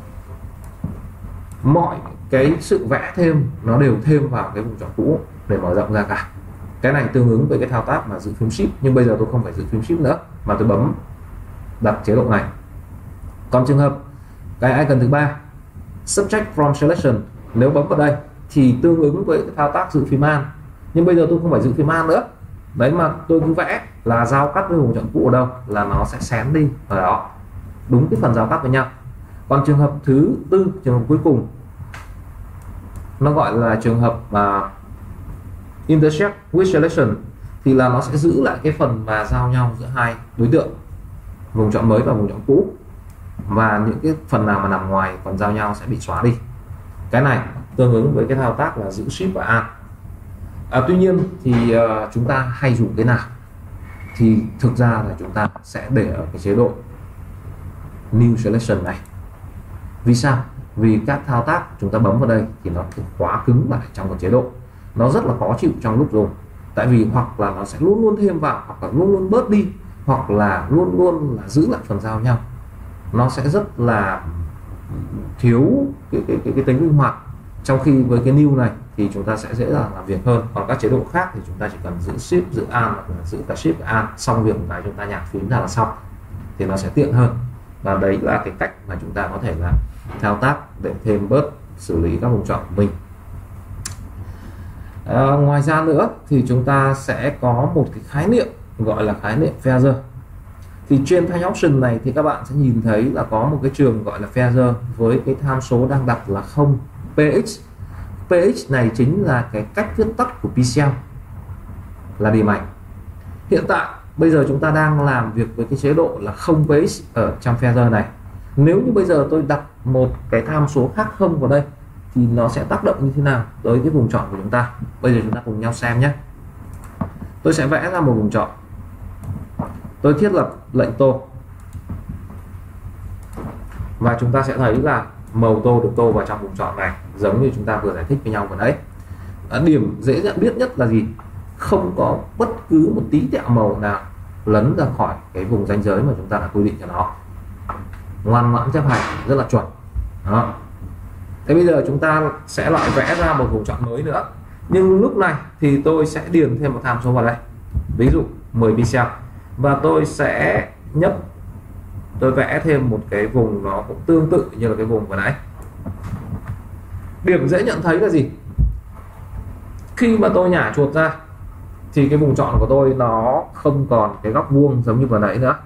Mọi cái sự vẽ thêm nó đều thêm vào cái vùng chọn cũ để mở rộng ra cả. Cái này tương ứng với cái thao tác mà giữ phím shift, nhưng bây giờ tôi không phải giữ phím shift nữa mà tôi bấm đặt chế độ này. Còn trường hợp cái icon thứ ba, subtract from selection, nếu bấm vào đây thì tương ứng với cái thao tác giữ phím Alt, nhưng bây giờ tôi không phải giữ phím Alt nữa. Đấy, mà tôi cứ vẽ là giao cắt với vùng chọn cũ ở đâu là nó sẽ xén đi ở đó, đúng cái phần giao cắt với nhau. Còn trường hợp thứ tư, trường hợp cuối cùng, nó gọi là trường hợp mà uh, intersect with selection, thì là nó sẽ giữ lại cái phần mà giao nhau giữa hai đối tượng, vùng chọn mới và vùng chọn cũ, và những cái phần nào mà nằm ngoài còn giao nhau sẽ bị xóa đi. Cái này tương ứng với cái thao tác là giữ Shift và Alt. À, tuy nhiên thì uh, chúng ta hay dùng cái nào? Thì thực ra là chúng ta sẽ để ở cái chế độ New Selection này. Vì sao? Vì các thao tác chúng ta bấm vào đây thì nó quá cứng lại trong một chế độ, nó rất là khó chịu trong lúc dùng. Tại vì hoặc là nó sẽ luôn luôn thêm vào, hoặc là luôn luôn bớt đi, hoặc là luôn luôn là giữ lại phần giao nhau. Nó sẽ rất là thiếu cái, cái, cái, cái tính linh hoạt. Trong khi với cái new này thì chúng ta sẽ dễ dàng làm việc hơn. Còn các chế độ khác thì chúng ta chỉ cần giữ Shift, giữ Alt, hoặc là giữ cả Shift và Alt, xong việc cái chúng ta nhạc phím ra là xong, thì nó sẽ tiện hơn. Và đấy là cái cách mà chúng ta có thể là thao tác để thêm bớt xử lý các vùng chọn của mình. À, ngoài ra nữa thì chúng ta sẽ có một cái khái niệm gọi là khái niệm phasor. Thì trên thanh option này thì các bạn sẽ nhìn thấy là có một cái trường gọi là phasor với cái tham số đang đặt là không px. Px này chính là cái cách viết tắt của pixel, là điểm ảnh. Hiện tại bây giờ chúng ta đang làm việc với cái chế độ là không px ở trong phasor này. Nếu như bây giờ tôi đặt một cái tham số khác không vào đây thì nó sẽ tác động như thế nào tới cái vùng chọn của chúng ta? Bây giờ chúng ta cùng nhau xem nhé. Tôi sẽ vẽ ra một vùng chọn. Tôi thiết lập lệnh tô, và chúng ta sẽ thấy là màu tô được tô vào trong vùng chọn này, giống như chúng ta vừa giải thích với nhau vừa nãy. À, điểm dễ nhận biết nhất là gì? Không có bất cứ một tí tẹo màu nào lấn ra khỏi cái vùng ranh giới mà chúng ta đã quy định cho nó. Ngoan ngoãn chấp hành, rất là chuẩn. Đó. Thế bây giờ chúng ta sẽ lại vẽ ra một vùng chọn mới nữa, nhưng lúc này thì tôi sẽ điền thêm một tham số vào đây, ví dụ mười pixel, và tôi sẽ nhấp, tôi vẽ thêm một cái vùng nó cũng tương tự như là cái vùng vừa nãy. Điểm dễ nhận thấy là gì? Khi mà tôi nhả chuột ra thì cái vùng chọn của tôi nó không còn cái góc vuông giống như vừa nãy nữa.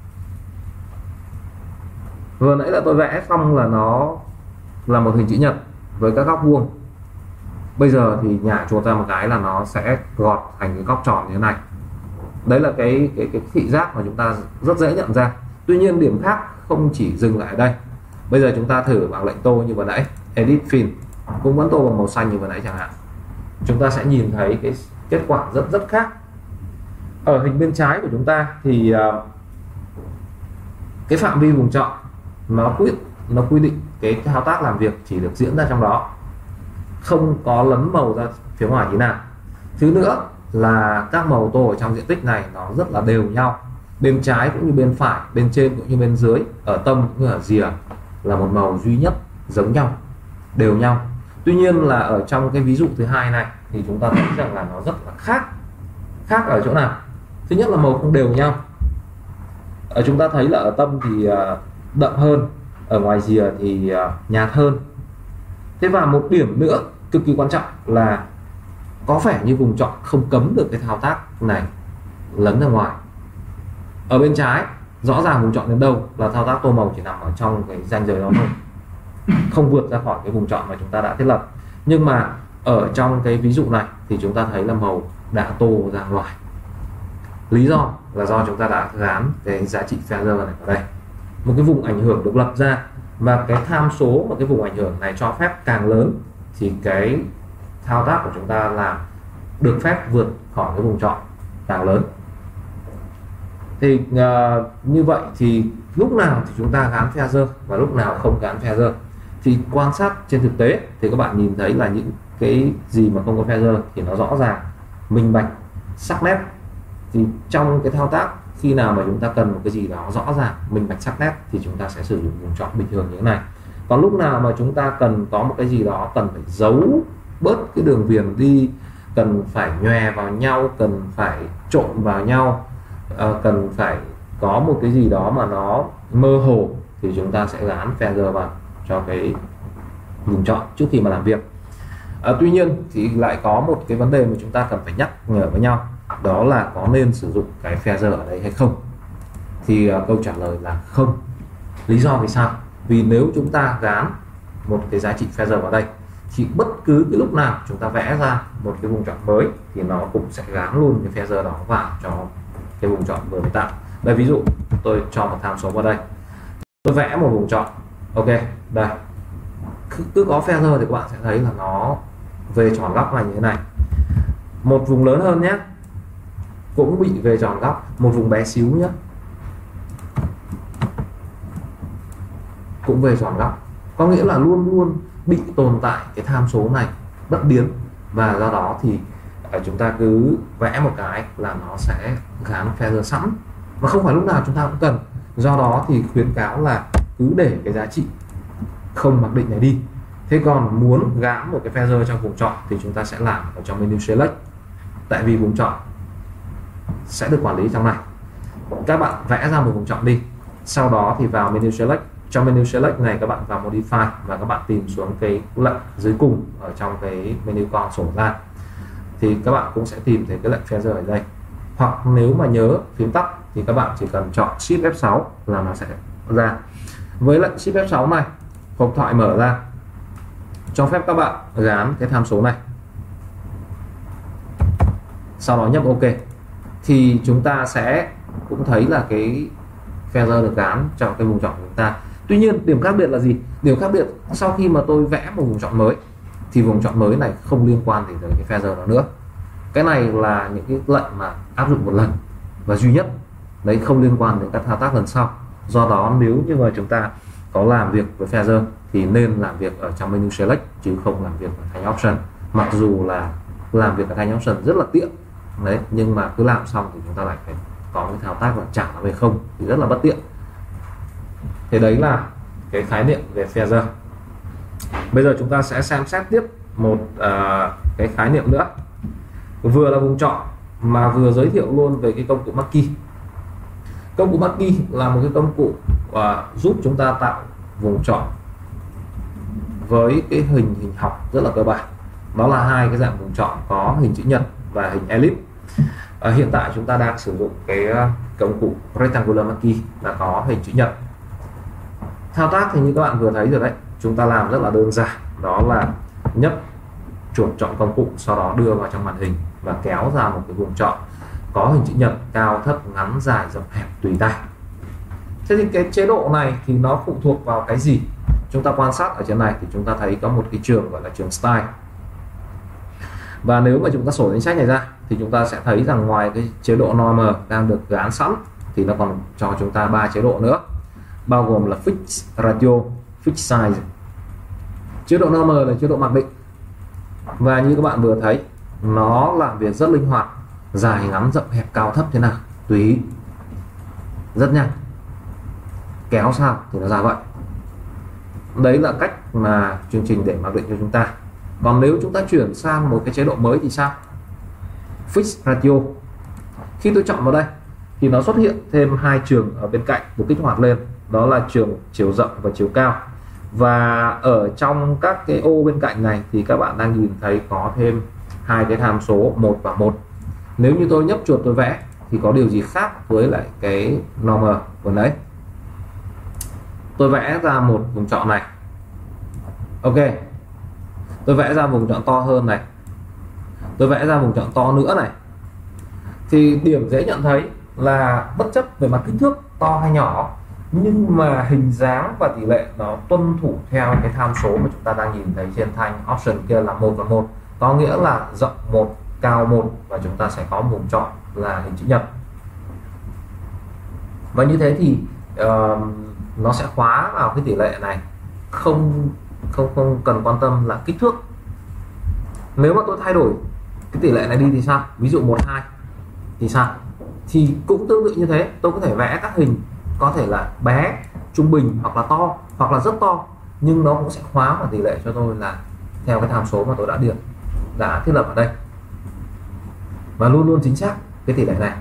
Vừa nãy là tôi vẽ xong là nó là một hình chữ nhật với các góc vuông. Bây giờ thì nhả chuột ra một cái là nó sẽ gọt thành cái góc tròn như thế này. Đấy là cái cái cái thị giác mà chúng ta rất dễ nhận ra. Tuy nhiên điểm khác không chỉ dừng lại ở đây. Bây giờ chúng ta thử bằng lệnh tô như vừa nãy, edit fill, cũng vẫn tô bằng màu xanh như vừa nãy chẳng hạn. Chúng ta sẽ nhìn thấy cái kết quả rất rất khác. Ở hình bên trái của chúng ta thì uh, cái phạm vi vùng chọn nó quyết nó quy định cái thao tác làm việc chỉ được diễn ra trong đó, không có lấn màu ra phía ngoài như nào. Thứ nữa là các màu tô ở trong diện tích này nó rất là đều nhau, bên trái cũng như bên phải, bên trên cũng như bên dưới, ở tâm cũng như ở rìa là một màu duy nhất, giống nhau, đều nhau. Tuy nhiên là ở trong cái ví dụ thứ hai này thì chúng ta thấy rằng là nó rất là khác. Khác ở chỗ nào? Thứ nhất là màu không đều nhau. Ở chúng ta thấy là ở tâm thì đậm hơn, ở ngoài rìa thì nhạt hơn. Thế và một điểm nữa cực kỳ quan trọng là có vẻ như vùng chọn không cấm được cái thao tác này lấn ra ngoài. Ở bên trái rõ ràng vùng chọn đến đâu là thao tác tô màu chỉ nằm ở trong cái ranh giới đó thôi, không vượt ra khỏi cái vùng chọn mà chúng ta đã thiết lập. Nhưng mà ở trong cái ví dụ này thì chúng ta thấy là màu đã tô ra ngoài. Lý do là do chúng ta đã gán cái giá trị feather này ở đây, một cái vùng ảnh hưởng được lập ra, và cái tham số và cái vùng ảnh hưởng này cho phép càng lớn thì cái thao tác của chúng ta làm được phép vượt khỏi cái vùng chọn càng lớn. Thì uh, như vậy thì lúc nào thì chúng ta gán feather và lúc nào không gán feather. Thì quan sát trên thực tế thì các bạn nhìn thấy là những cái gì mà không có feather thì nó rõ ràng, minh bạch, sắc nét. Thì trong cái thao tác khi nào mà chúng ta cần một cái gì đó rõ ràng, minh bạch, sắc nét thì chúng ta sẽ sử dụng vùng chọn bình thường như thế này. Còn lúc nào mà chúng ta cần có một cái gì đó cần phải giấu bớt cái đường viền đi, cần phải nhòe vào nhau, cần phải trộn vào nhau, uh, cần phải có một cái gì đó mà nó mơ hồ thì chúng ta sẽ gán feather vào cho cái vùng chọn trước khi mà làm việc. À, tuy nhiên thì lại có một cái vấn đề mà chúng ta cần phải nhắc nhở với nhau, đó là có nên sử dụng cái feather ở đây hay không. Thì uh, câu trả lời là không. Lý do vì sao? Vì nếu chúng ta gán một cái giá trị feather vào đây thì bất cứ cái lúc nào chúng ta vẽ ra một cái vùng chọn mới thì nó cũng sẽ gán luôn cái feather đó vào cho cái vùng chọn vừa mới tạo. Đây, ví dụ tôi cho một tham số vào đây, tôi vẽ một vùng chọn, ok, đây cứ, cứ có feather thì các bạn sẽ thấy là nó về tròn góc này như thế này. Một vùng lớn hơn nhé, cũng bị về tròn góc, một vùng bé xíu nhé, cũng về tròn góc. Có nghĩa là luôn luôn bị tồn tại cái tham số này bất biến, và do đó thì chúng ta cứ vẽ một cái là nó sẽ gán feather sẵn, và không phải lúc nào chúng ta cũng cần. Do đó thì khuyến cáo là cứ để cái giá trị không mặc định này đi. Thế còn muốn gán một cái feather trong vùng chọn thì chúng ta sẽ làm ở trong menu select, tại vì vùng chọn sẽ được quản lý trong này. Các bạn vẽ ra một vùng chọn đi, sau đó thì vào menu select. Trong menu select này các bạn vào modify và các bạn tìm xuống cái lệnh dưới cùng ở trong cái menu console ra, thì các bạn cũng sẽ tìm thấy cái lệnh feather ở đây. Hoặc nếu mà nhớ phím tắt thì các bạn chỉ cần chọn shift F sáu là nó sẽ ra. Với lệnh shift F sáu này, hộp thoại mở ra, cho phép các bạn gán cái tham số này, sau đó nhấp OK, thì chúng ta sẽ cũng thấy là cái feather được gán cho cái vùng chọn của chúng ta. Tuy nhiên điểm khác biệt là gì? Điểm khác biệt sau khi mà tôi vẽ một vùng chọn mới thì vùng chọn mới này không liên quan gì tới cái feather đó nữa. Cái này là những cái lệnh mà áp dụng một lần và duy nhất, đấy, không liên quan đến các thao tác lần sau. Do đó nếu như mà chúng ta có làm việc với feather thì nên làm việc ở trong menu select chứ không làm việc ở thanh option. Mặc dù là làm việc ở thanh option rất là tiện đấy, nhưng mà cứ làm xong thì chúng ta lại phải có cái thao tác là trả nó về không thì rất là bất tiện. Thế đấy là cái khái niệm về feather. Bây giờ chúng ta sẽ xem xét tiếp một uh, cái khái niệm nữa, vừa là vùng chọn mà vừa giới thiệu luôn về cái công cụ Marquee. Công cụ Marquee là một cái công cụ uh, giúp chúng ta tạo vùng chọn với cái hình hình học rất là cơ bản. Đó là hai cái dạng vùng chọn có hình chữ nhật và hình ellipse. Uh, hiện tại chúng ta đang sử dụng cái uh, công cụ Rectangular Marquee là có hình chữ nhật. Thao tác thì như các bạn vừa thấy rồi đấy, chúng ta làm rất là đơn giản, đó là nhấp chuột chọn công cụ, sau đó đưa vào trong màn hình và kéo ra một cái vùng chọn có hình chữ nhật, cao thấp, ngắn, dài, rộng, hẹp tùy tay. Thế thì cái chế độ này thì nó phụ thuộc vào cái gì? Chúng ta quan sát ở trên này thì chúng ta thấy có một cái trường gọi là trường Style. Và nếu mà chúng ta sổ danh sách này ra thì chúng ta sẽ thấy rằng ngoài cái chế độ normal đang được gán sẵn thì nó còn cho chúng ta ba chế độ nữa, bao gồm là Fix Radio, Fix Size. Chế độ normal là chế độ mặc định, và như các bạn vừa thấy nó làm việc rất linh hoạt, dài, ngắn, rộng, hẹp, cao, thấp thế nào tùy ý, rất nhanh, kéo sao thì nó ra vậy. Đấy là cách mà chương trình để mặc định cho chúng ta. Còn nếu chúng ta chuyển sang một cái chế độ mới thì sao? Fix Radio. Khi tôi chọn vào đây thì nó xuất hiện thêm hai trường ở bên cạnh được kích hoạt lên, đó là trường chiều rộng và chiều cao. Và ở trong các cái ô bên cạnh này thì các bạn đang nhìn thấy có thêm hai cái tham số một và một. Nếu như tôi nhấp chuột tôi vẽ thì có điều gì khác với lại cái normal vừa nãy. Tôi vẽ ra một vùng chọn này, ok, tôi vẽ ra vùng chọn to hơn này, tôi vẽ ra vùng chọn to nữa này, thì điểm dễ nhận thấy là bất chấp về mặt kích thước to hay nhỏ, nhưng mà hình dáng và tỷ lệ nó tuân thủ theo cái tham số mà chúng ta đang nhìn thấy trên thanh option kia là một và một, có nghĩa là rộng một, cao một, và chúng ta sẽ có một vùng chọn là hình chữ nhật. Và như thế thì uh, nó sẽ khóa vào cái tỷ lệ này, không không không cần quan tâm là kích thước. Nếu mà tôi thay đổi cái tỷ lệ này đi thì sao, ví dụ một hai thì sao, thì cũng tương tự như thế, tôi có thể vẽ các hình có thể là bé, trung bình hoặc là to hoặc là rất to, nhưng nó cũng sẽ khóa vào tỷ lệ cho tôi là theo cái tham số mà tôi đã điền đã thiết lập ở đây, và luôn luôn chính xác cái tỷ lệ này.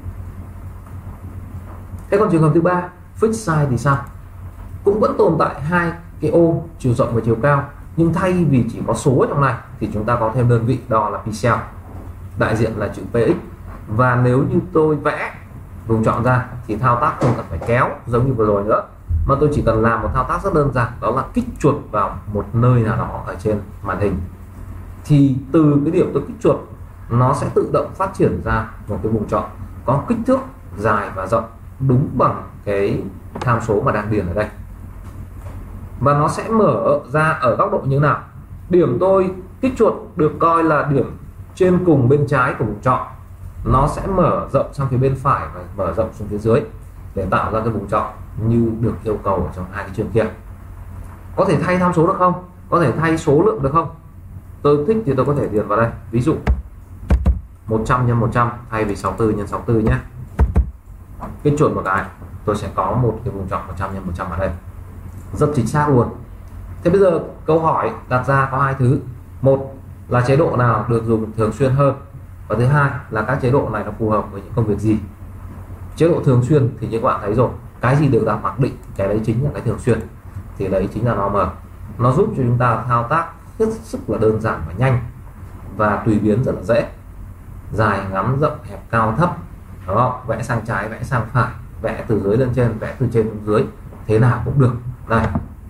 Thế còn trường hợp thứ ba, fixed size thì sao? Cũng vẫn tồn tại hai cái ô chiều rộng và chiều cao, nhưng thay vì chỉ có số ở trong này thì chúng ta có thêm đơn vị đo là pixel, đại diện là chữ px. Và nếu như tôi vẽ vùng chọn ra thì thao tác không cần phải kéo giống như vừa rồi nữa, mà tôi chỉ cần làm một thao tác rất đơn giản, đó là kích chuột vào một nơi nào đó ở trên màn hình, thì từ cái điểm tôi kích chuột nó sẽ tự động phát triển ra một cái vùng chọn có kích thước dài và rộng đúng bằng cái tham số mà đang điền ở đây. Và nó sẽ mở ra ở góc độ như thế nào? Điểm tôi kích chuột được coi là điểm trên cùng bên trái của vùng chọn, nó sẽ mở rộng sang phía bên phải và mở rộng xuống phía dưới để tạo ra cái vùng chọn như được yêu cầu ở trong hai cái trường kia. Có thể thay tham số được không? Có thể thay số lượng được không? Tôi thích thì tôi có thể điền vào đây, ví dụ một trăm nhân một trăm thay vì sáu mươi tư nhân sáu mươi tư nhé. Kích chuột một cái tôi sẽ có một cái vùng chọn một trăm nhân một trăm ở đây, rất chính xác luôn. Thế bây giờ câu hỏi đặt ra có hai thứ, một là chế độ nào được dùng thường xuyên hơn, và thứ hai là các chế độ này nó phù hợp với những công việc gì. Chế độ thường xuyên thì như các bạn thấy rồi, cái gì được đặt mặc định cái đấy chính là cái thường xuyên, thì đấy chính là normal. Nó giúp cho chúng ta thao tác hết sức là đơn giản và nhanh, và tùy biến rất là dễ, dài ngắn rộng hẹp cao thấp, đúng không? Vẽ sang trái vẽ sang phải, vẽ từ dưới lên trên, vẽ từ trên xuống dưới, thế nào cũng được. Đây,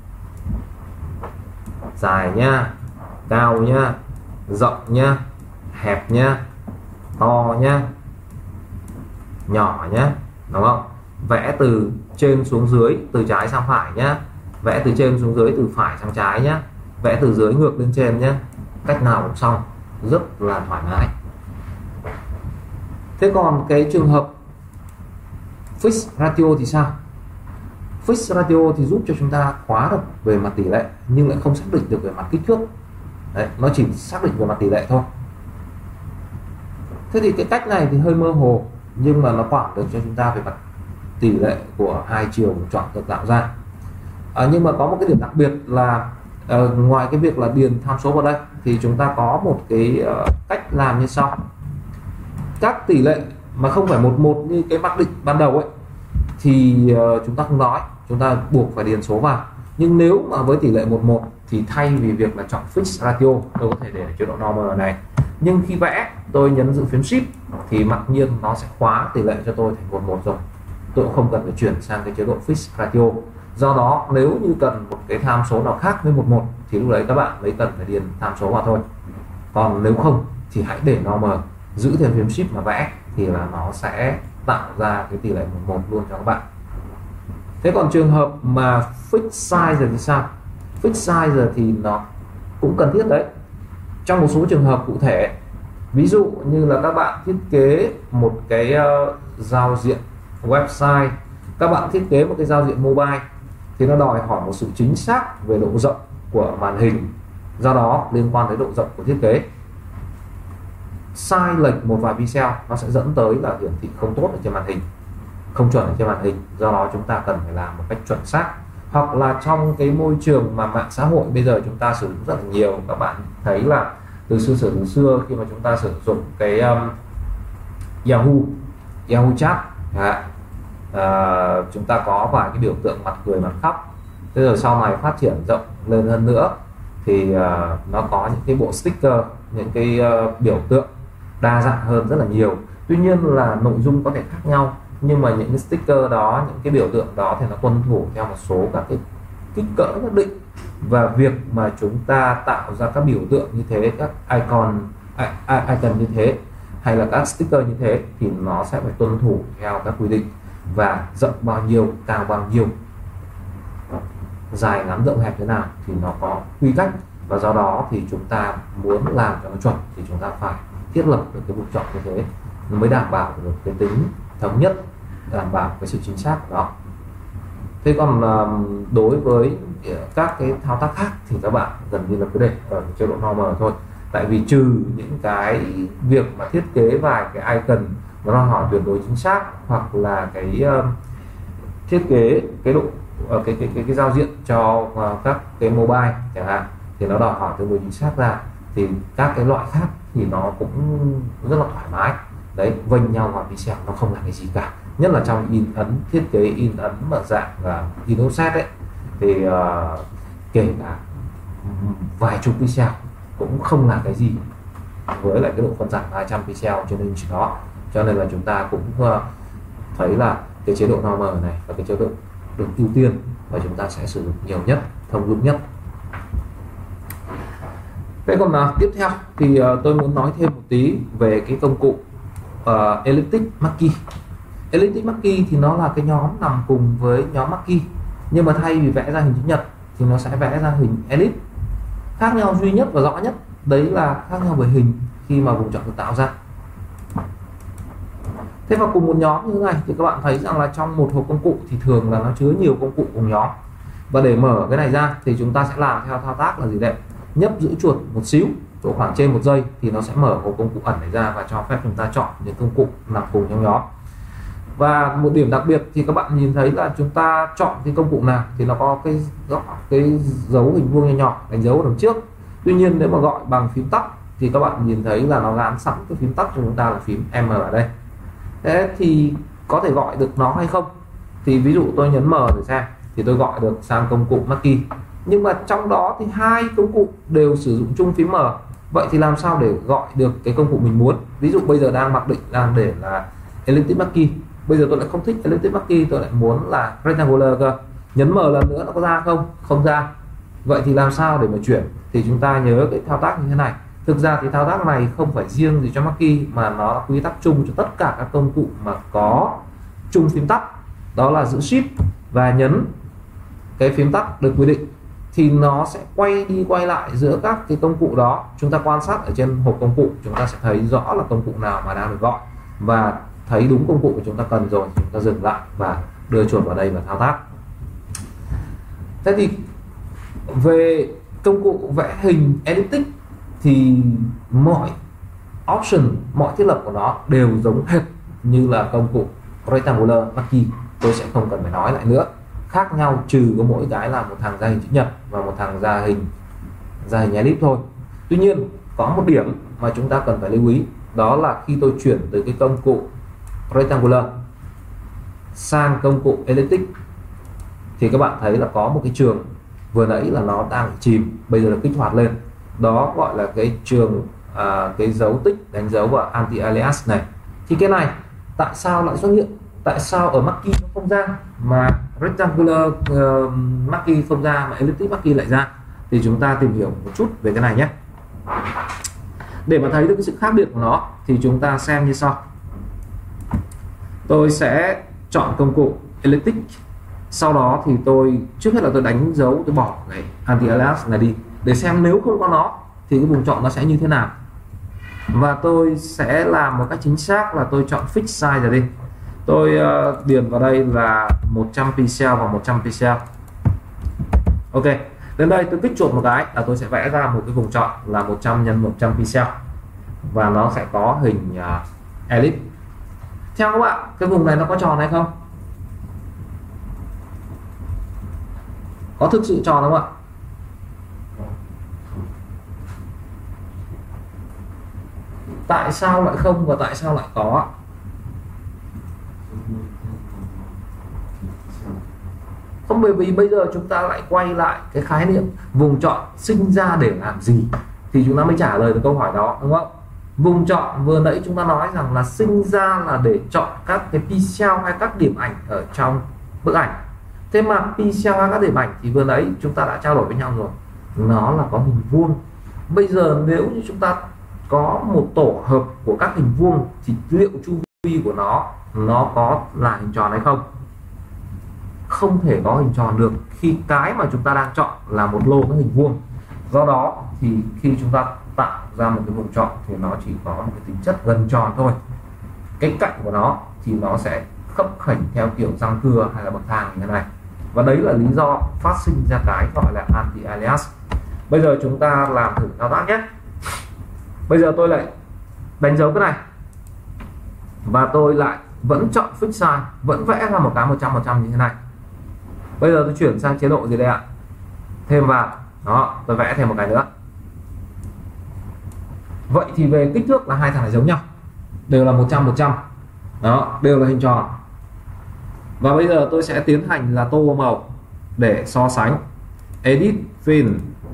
dài nhá, cao nhá, rộng nhá, hẹp nhá, to nhá, nhỏ nhá, đúng không? Vẽ từ trên xuống dưới, từ trái sang phải nhá, vẽ từ trên xuống dưới, từ phải sang trái nhá, vẽ từ dưới ngược lên trên nhá, cách nào cũng xong, rất là thoải mái. Thế còn cái trường hợp fixed ratio thì sao? Fixed ratio thì giúp cho chúng ta khóa được về mặt tỷ lệ nhưng lại không xác định được về mặt kích thước. Đấy, nó chỉ xác định về mặt tỷ lệ thôi. Thế thì cái cách này thì hơi mơ hồ, nhưng mà nó quản được cho chúng ta về mặt tỷ lệ của hai chiều chọn được tạo ra. À, nhưng mà có một cái điểm đặc biệt là uh, ngoài cái việc là điền tham số vào đây thì chúng ta có một cái uh, cách làm như sau. Các tỷ lệ mà không phải một một như cái mặc định ban đầu ấy thì uh, chúng ta không nói, chúng ta buộc phải điền số vào. Nhưng nếu mà với tỷ lệ một một thì thay vì việc là chọn fixed ratio, tôi có thể để chế độ normal này. Nhưng khi vẽ tôi nhấn giữ phím shift thì mặc nhiên nó sẽ khóa tỷ lệ cho tôi thành một một rồi. Tôi cũng không cần phải chuyển sang cái chế độ fixed ratio. Do đó nếu như cần một cái tham số nào khác với một một thì lúc đấy các bạn mới cần phải điền tham số vào thôi. Còn nếu không thì hãy để normal, giữ thêm phím shift mà vẽ thì là nó sẽ tạo ra cái tỷ lệ một một luôn cho các bạn. Thế còn trường hợp mà fixed size thì sao? Fixed size thì nó cũng cần thiết đấy. Trong một số trường hợp cụ thể, ví dụ như là các bạn thiết kế một cái uh, giao diện website, các bạn thiết kế một cái giao diện mobile thì nó đòi hỏi một sự chính xác về độ rộng của màn hình, do đó liên quan đến độ rộng của thiết kế. Sai lệch một vài pixel nó sẽ dẫn tới là hiển thị không tốt ở trên màn hình, không chuẩn ở trên màn hình, do đó chúng ta cần phải làm một cách chuẩn xác. Hoặc là trong cái môi trường mà mạng xã hội bây giờ chúng ta sử dụng rất là nhiều, các bạn thấy là từ xưa từ xưa khi mà chúng ta sử dụng cái um, Yahoo Yahoo Chat, à, à, chúng ta có vài cái biểu tượng mặt cười mặt khóc. Thế rồi sau này phát triển rộng lên hơn nữa thì uh, nó có những cái bộ sticker, những cái uh, biểu tượng đa dạng hơn rất là nhiều. Tuy nhiên là nội dung có thể khác nhau, nhưng mà những cái sticker đó, những cái biểu tượng đó thì nó tuân thủ theo một số các cái kích cỡ nhất định. Và việc mà chúng ta tạo ra các biểu tượng như thế, các icon icon như thế hay là các sticker như thế thì nó sẽ phải tuân thủ theo các quy định, và rộng bao nhiêu, cao bao nhiêu, dài ngắn rộng hẹp thế nào thì nó có quy cách. Và do đó thì chúng ta muốn làm cho nó chuẩn thì chúng ta phải thiết lập được cái vùng chọn như thế mới đảm bảo được cái tính thống nhất, đảm bảo cái sự chính xác đó. Thế còn đối với các cái thao tác khác thì các bạn gần như là cứ để ở chế độ normal thôi, tại vì trừ những cái việc mà thiết kế vài cái icon nó đòi hỏi tuyệt đối chính xác, hoặc là cái uh, thiết kế cái độ uh, cái, cái cái cái giao diện cho uh, các cái mobile chẳng hạn thì nó đòi hỏi tương đối chính xác ra, thì các cái loại khác thì nó cũng rất là thoải mái đấy, vênh nhau vào pixel nó không là cái gì cả. Nhất là trong in ấn, thiết kế in ấn mà dạng là in offset ấy thì uh, kể cả vài chục pixel cũng không là cái gì với lại cái độ phân giải hai trăm pixel trên inch đó. Cho nên là chúng ta cũng uh, thấy là cái chế độ normal này và cái chế độ được ưu tiên và chúng ta sẽ sử dụng nhiều nhất, thông dụng nhất. Thế còn uh, tiếp theo thì uh, tôi muốn nói thêm một tí về cái công cụ uh, Elliptic Marquee. Elliptic Marquee thì nó là cái nhóm nằm cùng với nhóm Marquee, nhưng mà thay vì vẽ ra hình chữ nhật thì nó sẽ vẽ ra hình ellipse. Khác nhau duy nhất và rõ nhất đấy là khác nhau về hình khi mà vùng chọn được tạo ra. Thế và cùng một nhóm như thế này thì các bạn thấy rằng là trong một hộp công cụ thì thường là nó chứa nhiều công cụ cùng nhóm. Và để mở cái này ra thì chúng ta sẽ làm theo thao tác là gì đấy, nhấp giữ chuột một xíu, chỗ khoảng trên một giây thì nó sẽ mở hộp công cụ ẩn này ra và cho phép chúng ta chọn những công cụ nằm cùng trong nhóm. Và một điểm đặc biệt thì các bạn nhìn thấy là chúng ta chọn cái công cụ nào thì nó có cái cái dấu hình vuông nhỏ nhỏ đánh dấu ở đằng trước. Tuy nhiên nếu mà gọi bằng phím tắt thì các bạn nhìn thấy là nó gắn sẵn cái phím tắt cho chúng ta là phím M ở đây. Thế thì có thể gọi được nó hay không? Thì ví dụ tôi nhấn M để xem thì tôi gọi được sang công cụ Marquee. Nhưng mà trong đó thì hai công cụ đều sử dụng chung phím M. Vậy thì làm sao để gọi được cái công cụ mình muốn? Ví dụ bây giờ đang mặc định đang để là Elliptic Marquee. Bây giờ tôi lại không thích Elliptic Marquee, tôi lại muốn là Rectangular cơ. Nhấn M lần nữa nó có ra không? Không ra. Vậy thì làm sao để mà chuyển? Thì chúng ta nhớ cái thao tác như thế này. Thực ra thì thao tác này không phải riêng gì cho Marquee mà nó là quy tắc chung cho tất cả các công cụ mà có chung phím tắt. Đó là giữ Shift và nhấn cái phím tắt được quy định thì nó sẽ quay đi quay lại giữa các cái công cụ đó. Chúng ta quan sát ở trên hộp công cụ, chúng ta sẽ thấy rõ là công cụ nào mà đang được gọi, và thấy đúng công cụ của chúng ta cần rồi chúng ta dừng lại và đưa chuột vào đây và thao tác. Thế thì về công cụ vẽ hình elliptic thì mọi option, mọi thiết lập của nó đều giống hệt như là công cụ Rectangular Marquee. Tôi sẽ không cần phải nói lại nữa. Khác nhau trừ có mỗi cái là một thằng ra hình chữ nhật và một thằng ra hình ra hình ellipse thôi. Tuy nhiên có một điểm mà chúng ta cần phải lưu ý, đó là khi tôi chuyển từ cái công cụ Rectangular sang công cụ Elliptic thì các bạn thấy là có một cái trường vừa nãy là nó đang chìm, bây giờ là kích hoạt lên, đó gọi là cái trường à, cái dấu tích đánh dấu vào anti-alias này. Thì cái này tại sao lại xuất hiện, tại sao ở Marquee nó không ra mà Rectangular uh, Marquee không ra mà Elliptic Marquee lại ra? Thì chúng ta tìm hiểu một chút về cái này nhé. Để mà thấy được cái sự khác biệt của nó thì chúng ta xem như sau. Tôi sẽ chọn công cụ Elliptic, sau đó thì tôi trước hết là tôi đánh dấu, tôi bỏ cái anti-alias này đi để xem nếu không có nó thì cái vùng chọn nó sẽ như thế nào. Và tôi sẽ làm một cách chính xác là tôi chọn fix size rồi đi. Tôi uh, điền vào đây là một trăm pixel và một trăm pixel. Ok, đến đây tôi kích chuột một cái là tôi sẽ vẽ ra một cái vùng chọn là một trăm nhân một trăm pixel và nó sẽ có hình uh, ellipse. Theo các bạn, cái vùng này nó có tròn hay không? Có thực sự tròn không ạ? Tại sao lại không và tại sao lại có? Không, bởi vì bây giờ chúng ta lại quay lại cái khái niệm vùng chọn sinh ra để làm gì thì chúng ta mới trả lời được câu hỏi đó, đúng không? Vùng chọn vừa nãy chúng ta nói rằng là sinh ra là để chọn các cái pixel hay các điểm ảnh ở trong bức ảnh. Thế mà pixel hay các điểm ảnh thì vừa nãy chúng ta đã trao đổi với nhau rồi, nó là có hình vuông. Bây giờ nếu như chúng ta có một tổ hợp của các hình vuông thì liệu chu vi của nó nó có là hình tròn hay không? Không thể có hình tròn được khi cái mà chúng ta đang chọn là một lô các hình vuông. Do đó thì khi chúng ta tạo ra một cái vùng chọn thì nó chỉ có một cái tính chất gần tròn thôi. Cái cạnh của nó thì nó sẽ khấp khểnh theo kiểu răng cưa hay là bậc thang như thế này. Và đấy là lý do phát sinh ra cái gọi là anti-alias. Bây giờ chúng ta làm thử thao tác nhé. Bây giờ tôi lại đánh dấu cái này và tôi lại vẫn chọn fix size, vẫn vẽ ra một cái một trăm phần trăm như thế này. Bây giờ tôi chuyển sang chế độ gì đây ạ? Thêm vào. Đó, tôi vẽ thêm một cái nữa. Vậy thì về kích thước là hai thằng này giống nhau, đều là một trăm phần trăm. Đó, đều là hình tròn. Và bây giờ tôi sẽ tiến hành là tô màu để so sánh. Edit Fill,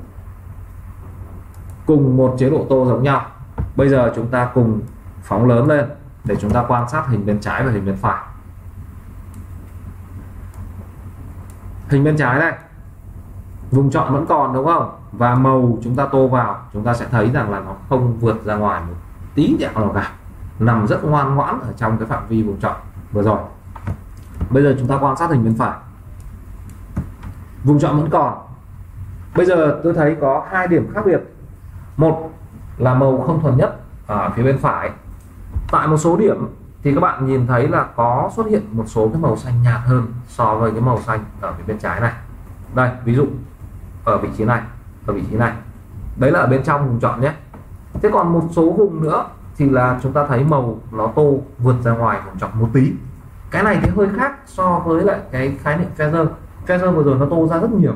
cùng một chế độ tô giống nhau. Bây giờ chúng ta cùng phóng lớn lên để chúng ta quan sát hình bên trái và hình bên phải. Hình bên trái này, vùng chọn vẫn còn đúng không? Và màu chúng ta tô vào, chúng ta sẽ thấy rằng là nó không vượt ra ngoài một tí đẹo nào cả, nằm rất ngoan ngoãn ở trong cái phạm vi vùng chọn vừa rồi. Bây giờ chúng ta quan sát hình bên phải, vùng chọn vẫn còn. Bây giờ tôi thấy có hai điểm khác biệt. Một là màu không thuần nhất ở phía bên phải. Tại một số điểm thì các bạn nhìn thấy là có xuất hiện một số cái màu xanh nhạt hơn so với cái màu xanh ở phía bên trái này. Đây, ví dụ ở vị trí này, ở vị trí này. Đấy là ở bên trong vùng chọn nhé. Thế còn một số vùng nữa thì là chúng ta thấy màu nó tô vượt ra ngoài vùng chọn một tí. Cái này thì hơi khác so với lại cái khái niệm feather. Feather vừa rồi nó tô ra rất nhiều,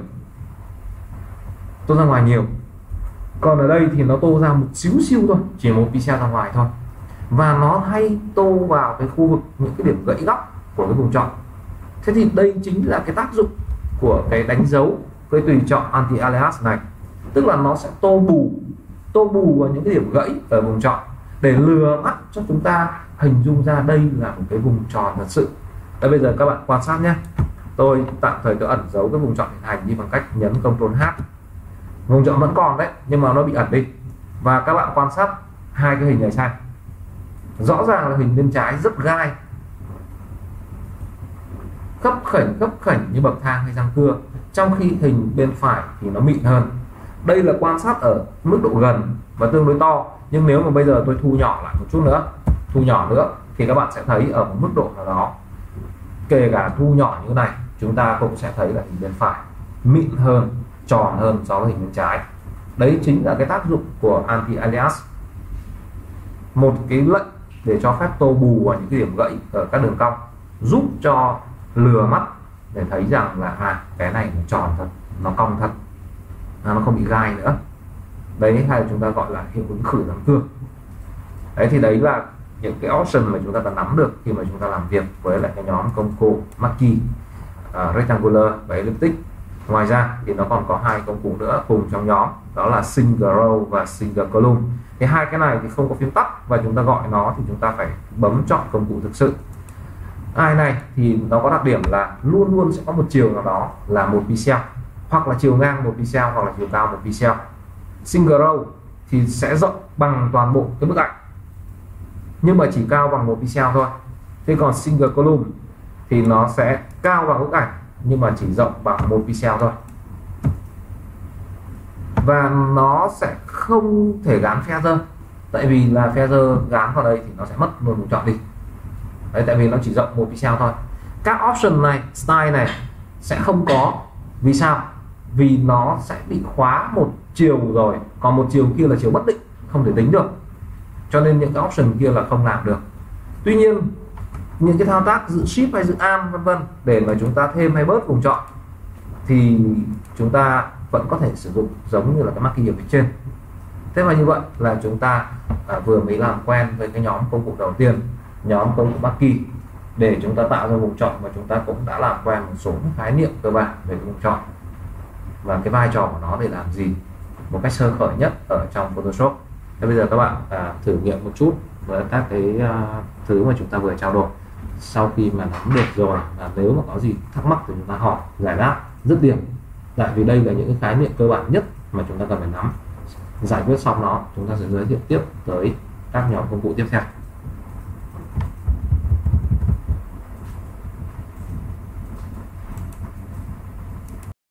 tô ra ngoài nhiều. Còn ở đây thì nó tô ra một xíu xíu thôi, chỉ một pixel ra ngoài thôi. Và nó hay tô vào cái khu vực những cái điểm gãy góc của cái vùng chọn. Thế thì đây chính là cái tác dụng của cái đánh dấu cái tùy chọn anti-alias này. Tức là nó sẽ tô bù tô bù vào những cái điểm gãy ở vùng chọn để lừa mắt cho chúng ta hình dung ra đây là một cái vùng tròn thật sự. Đây, bây giờ các bạn quan sát nhé. Tôi tạm thời tôi ẩn giấu cái vùng chọn hiện hành đi bằng cách nhấn Ctrl H. Vùng chọn vẫn còn đấy, nhưng mà nó bị ẩn đi. Và các bạn quan sát hai cái hình này sang. Rõ ràng là hình bên trái rất gai, khấp khểnh khấp khểnh như bậc thang hay răng cưa, trong khi hình bên phải thì nó mịn hơn. Đây là quan sát ở mức độ gần và tương đối to. Nhưng nếu mà bây giờ tôi thu nhỏ lại một chút nữa, thu nhỏ nữa thì các bạn sẽ thấy ở một mức độ nào đó, kể cả thu nhỏ như thế này, chúng ta cũng sẽ thấy là hình bên phải mịn hơn, tròn hơn so với hình bên trái. Đấy chính là cái tác dụng của anti-alias, một cái lệnh để cho phép tô bù vào những cái điểm gãy ở các đường cong, giúp cho lừa mắt để thấy rằng là à cái này nó tròn thật, nó cong thật, à, nó không bị gai nữa. Đấy hay là chúng ta gọi là hiệu ứng khử răng cưa. Đấy thì đấy là những cái option mà chúng ta cần nắm được khi mà chúng ta làm việc với lại cái nhóm công cụ Mackie, uh, Rectangular và Elliptic. Ngoài ra thì nó còn có hai công cụ nữa cùng trong nhóm, đó là Single Row và Single Column. Thì hai cái này thì không có phím tắt và chúng ta gọi nó thì chúng ta phải bấm chọn công cụ thực sự. Ai này thì nó có đặc điểm là luôn luôn sẽ có một chiều nào đó là một pixel, hoặc là chiều ngang một pixel, hoặc là chiều cao một pixel. Single Row thì sẽ rộng bằng toàn bộ cái bức ảnh nhưng mà chỉ cao bằng một pixel thôi. Thế còn Single Column thì nó sẽ cao bằng bức ảnh nhưng mà chỉ rộng bằng một pixel thôi. Và nó sẽ không thể gắn feather, tại vì là feather gắn vào đây thì nó sẽ mất luôn vùng chọn đi. Đấy, tại vì nó chỉ rộng một pixel thôi. Các option này, style này sẽ không có. Vì sao? Vì nó sẽ bị khóa một chiều rồi, còn một chiều kia là chiều bất định, không thể tính được. Cho nên những cái option kia là không làm được. Tuy nhiên những cái thao tác giữ shift hay giữ alt vân vân để mà chúng ta thêm hay bớt vùng chọn thì chúng ta vẫn có thể sử dụng giống như là cái Mackie ở phía trên. Thế mà như vậy là chúng ta à, vừa mới làm quen với cái nhóm công cụ đầu tiên, nhóm công cụ Mackie, để chúng ta tạo ra vùng chọn, và chúng ta cũng đã làm quen một số khái niệm cơ bản về vùng chọn và cái vai trò của nó để làm gì một cách sơ khởi nhất ở trong Photoshop. Thế bây giờ các bạn à, thử nghiệm một chút với các cái à, thứ mà chúng ta vừa trao đổi. Sau khi mà nắm được rồi, là nếu mà có gì thắc mắc thì chúng ta hỏi giải đáp dứt điểm, tại vì đây là những cái khái niệm cơ bản nhất mà chúng ta cần phải nắm. Giải quyết xong nó, chúng ta sẽ giới thiệu tiếp tới các nhóm công cụ tiếp theo.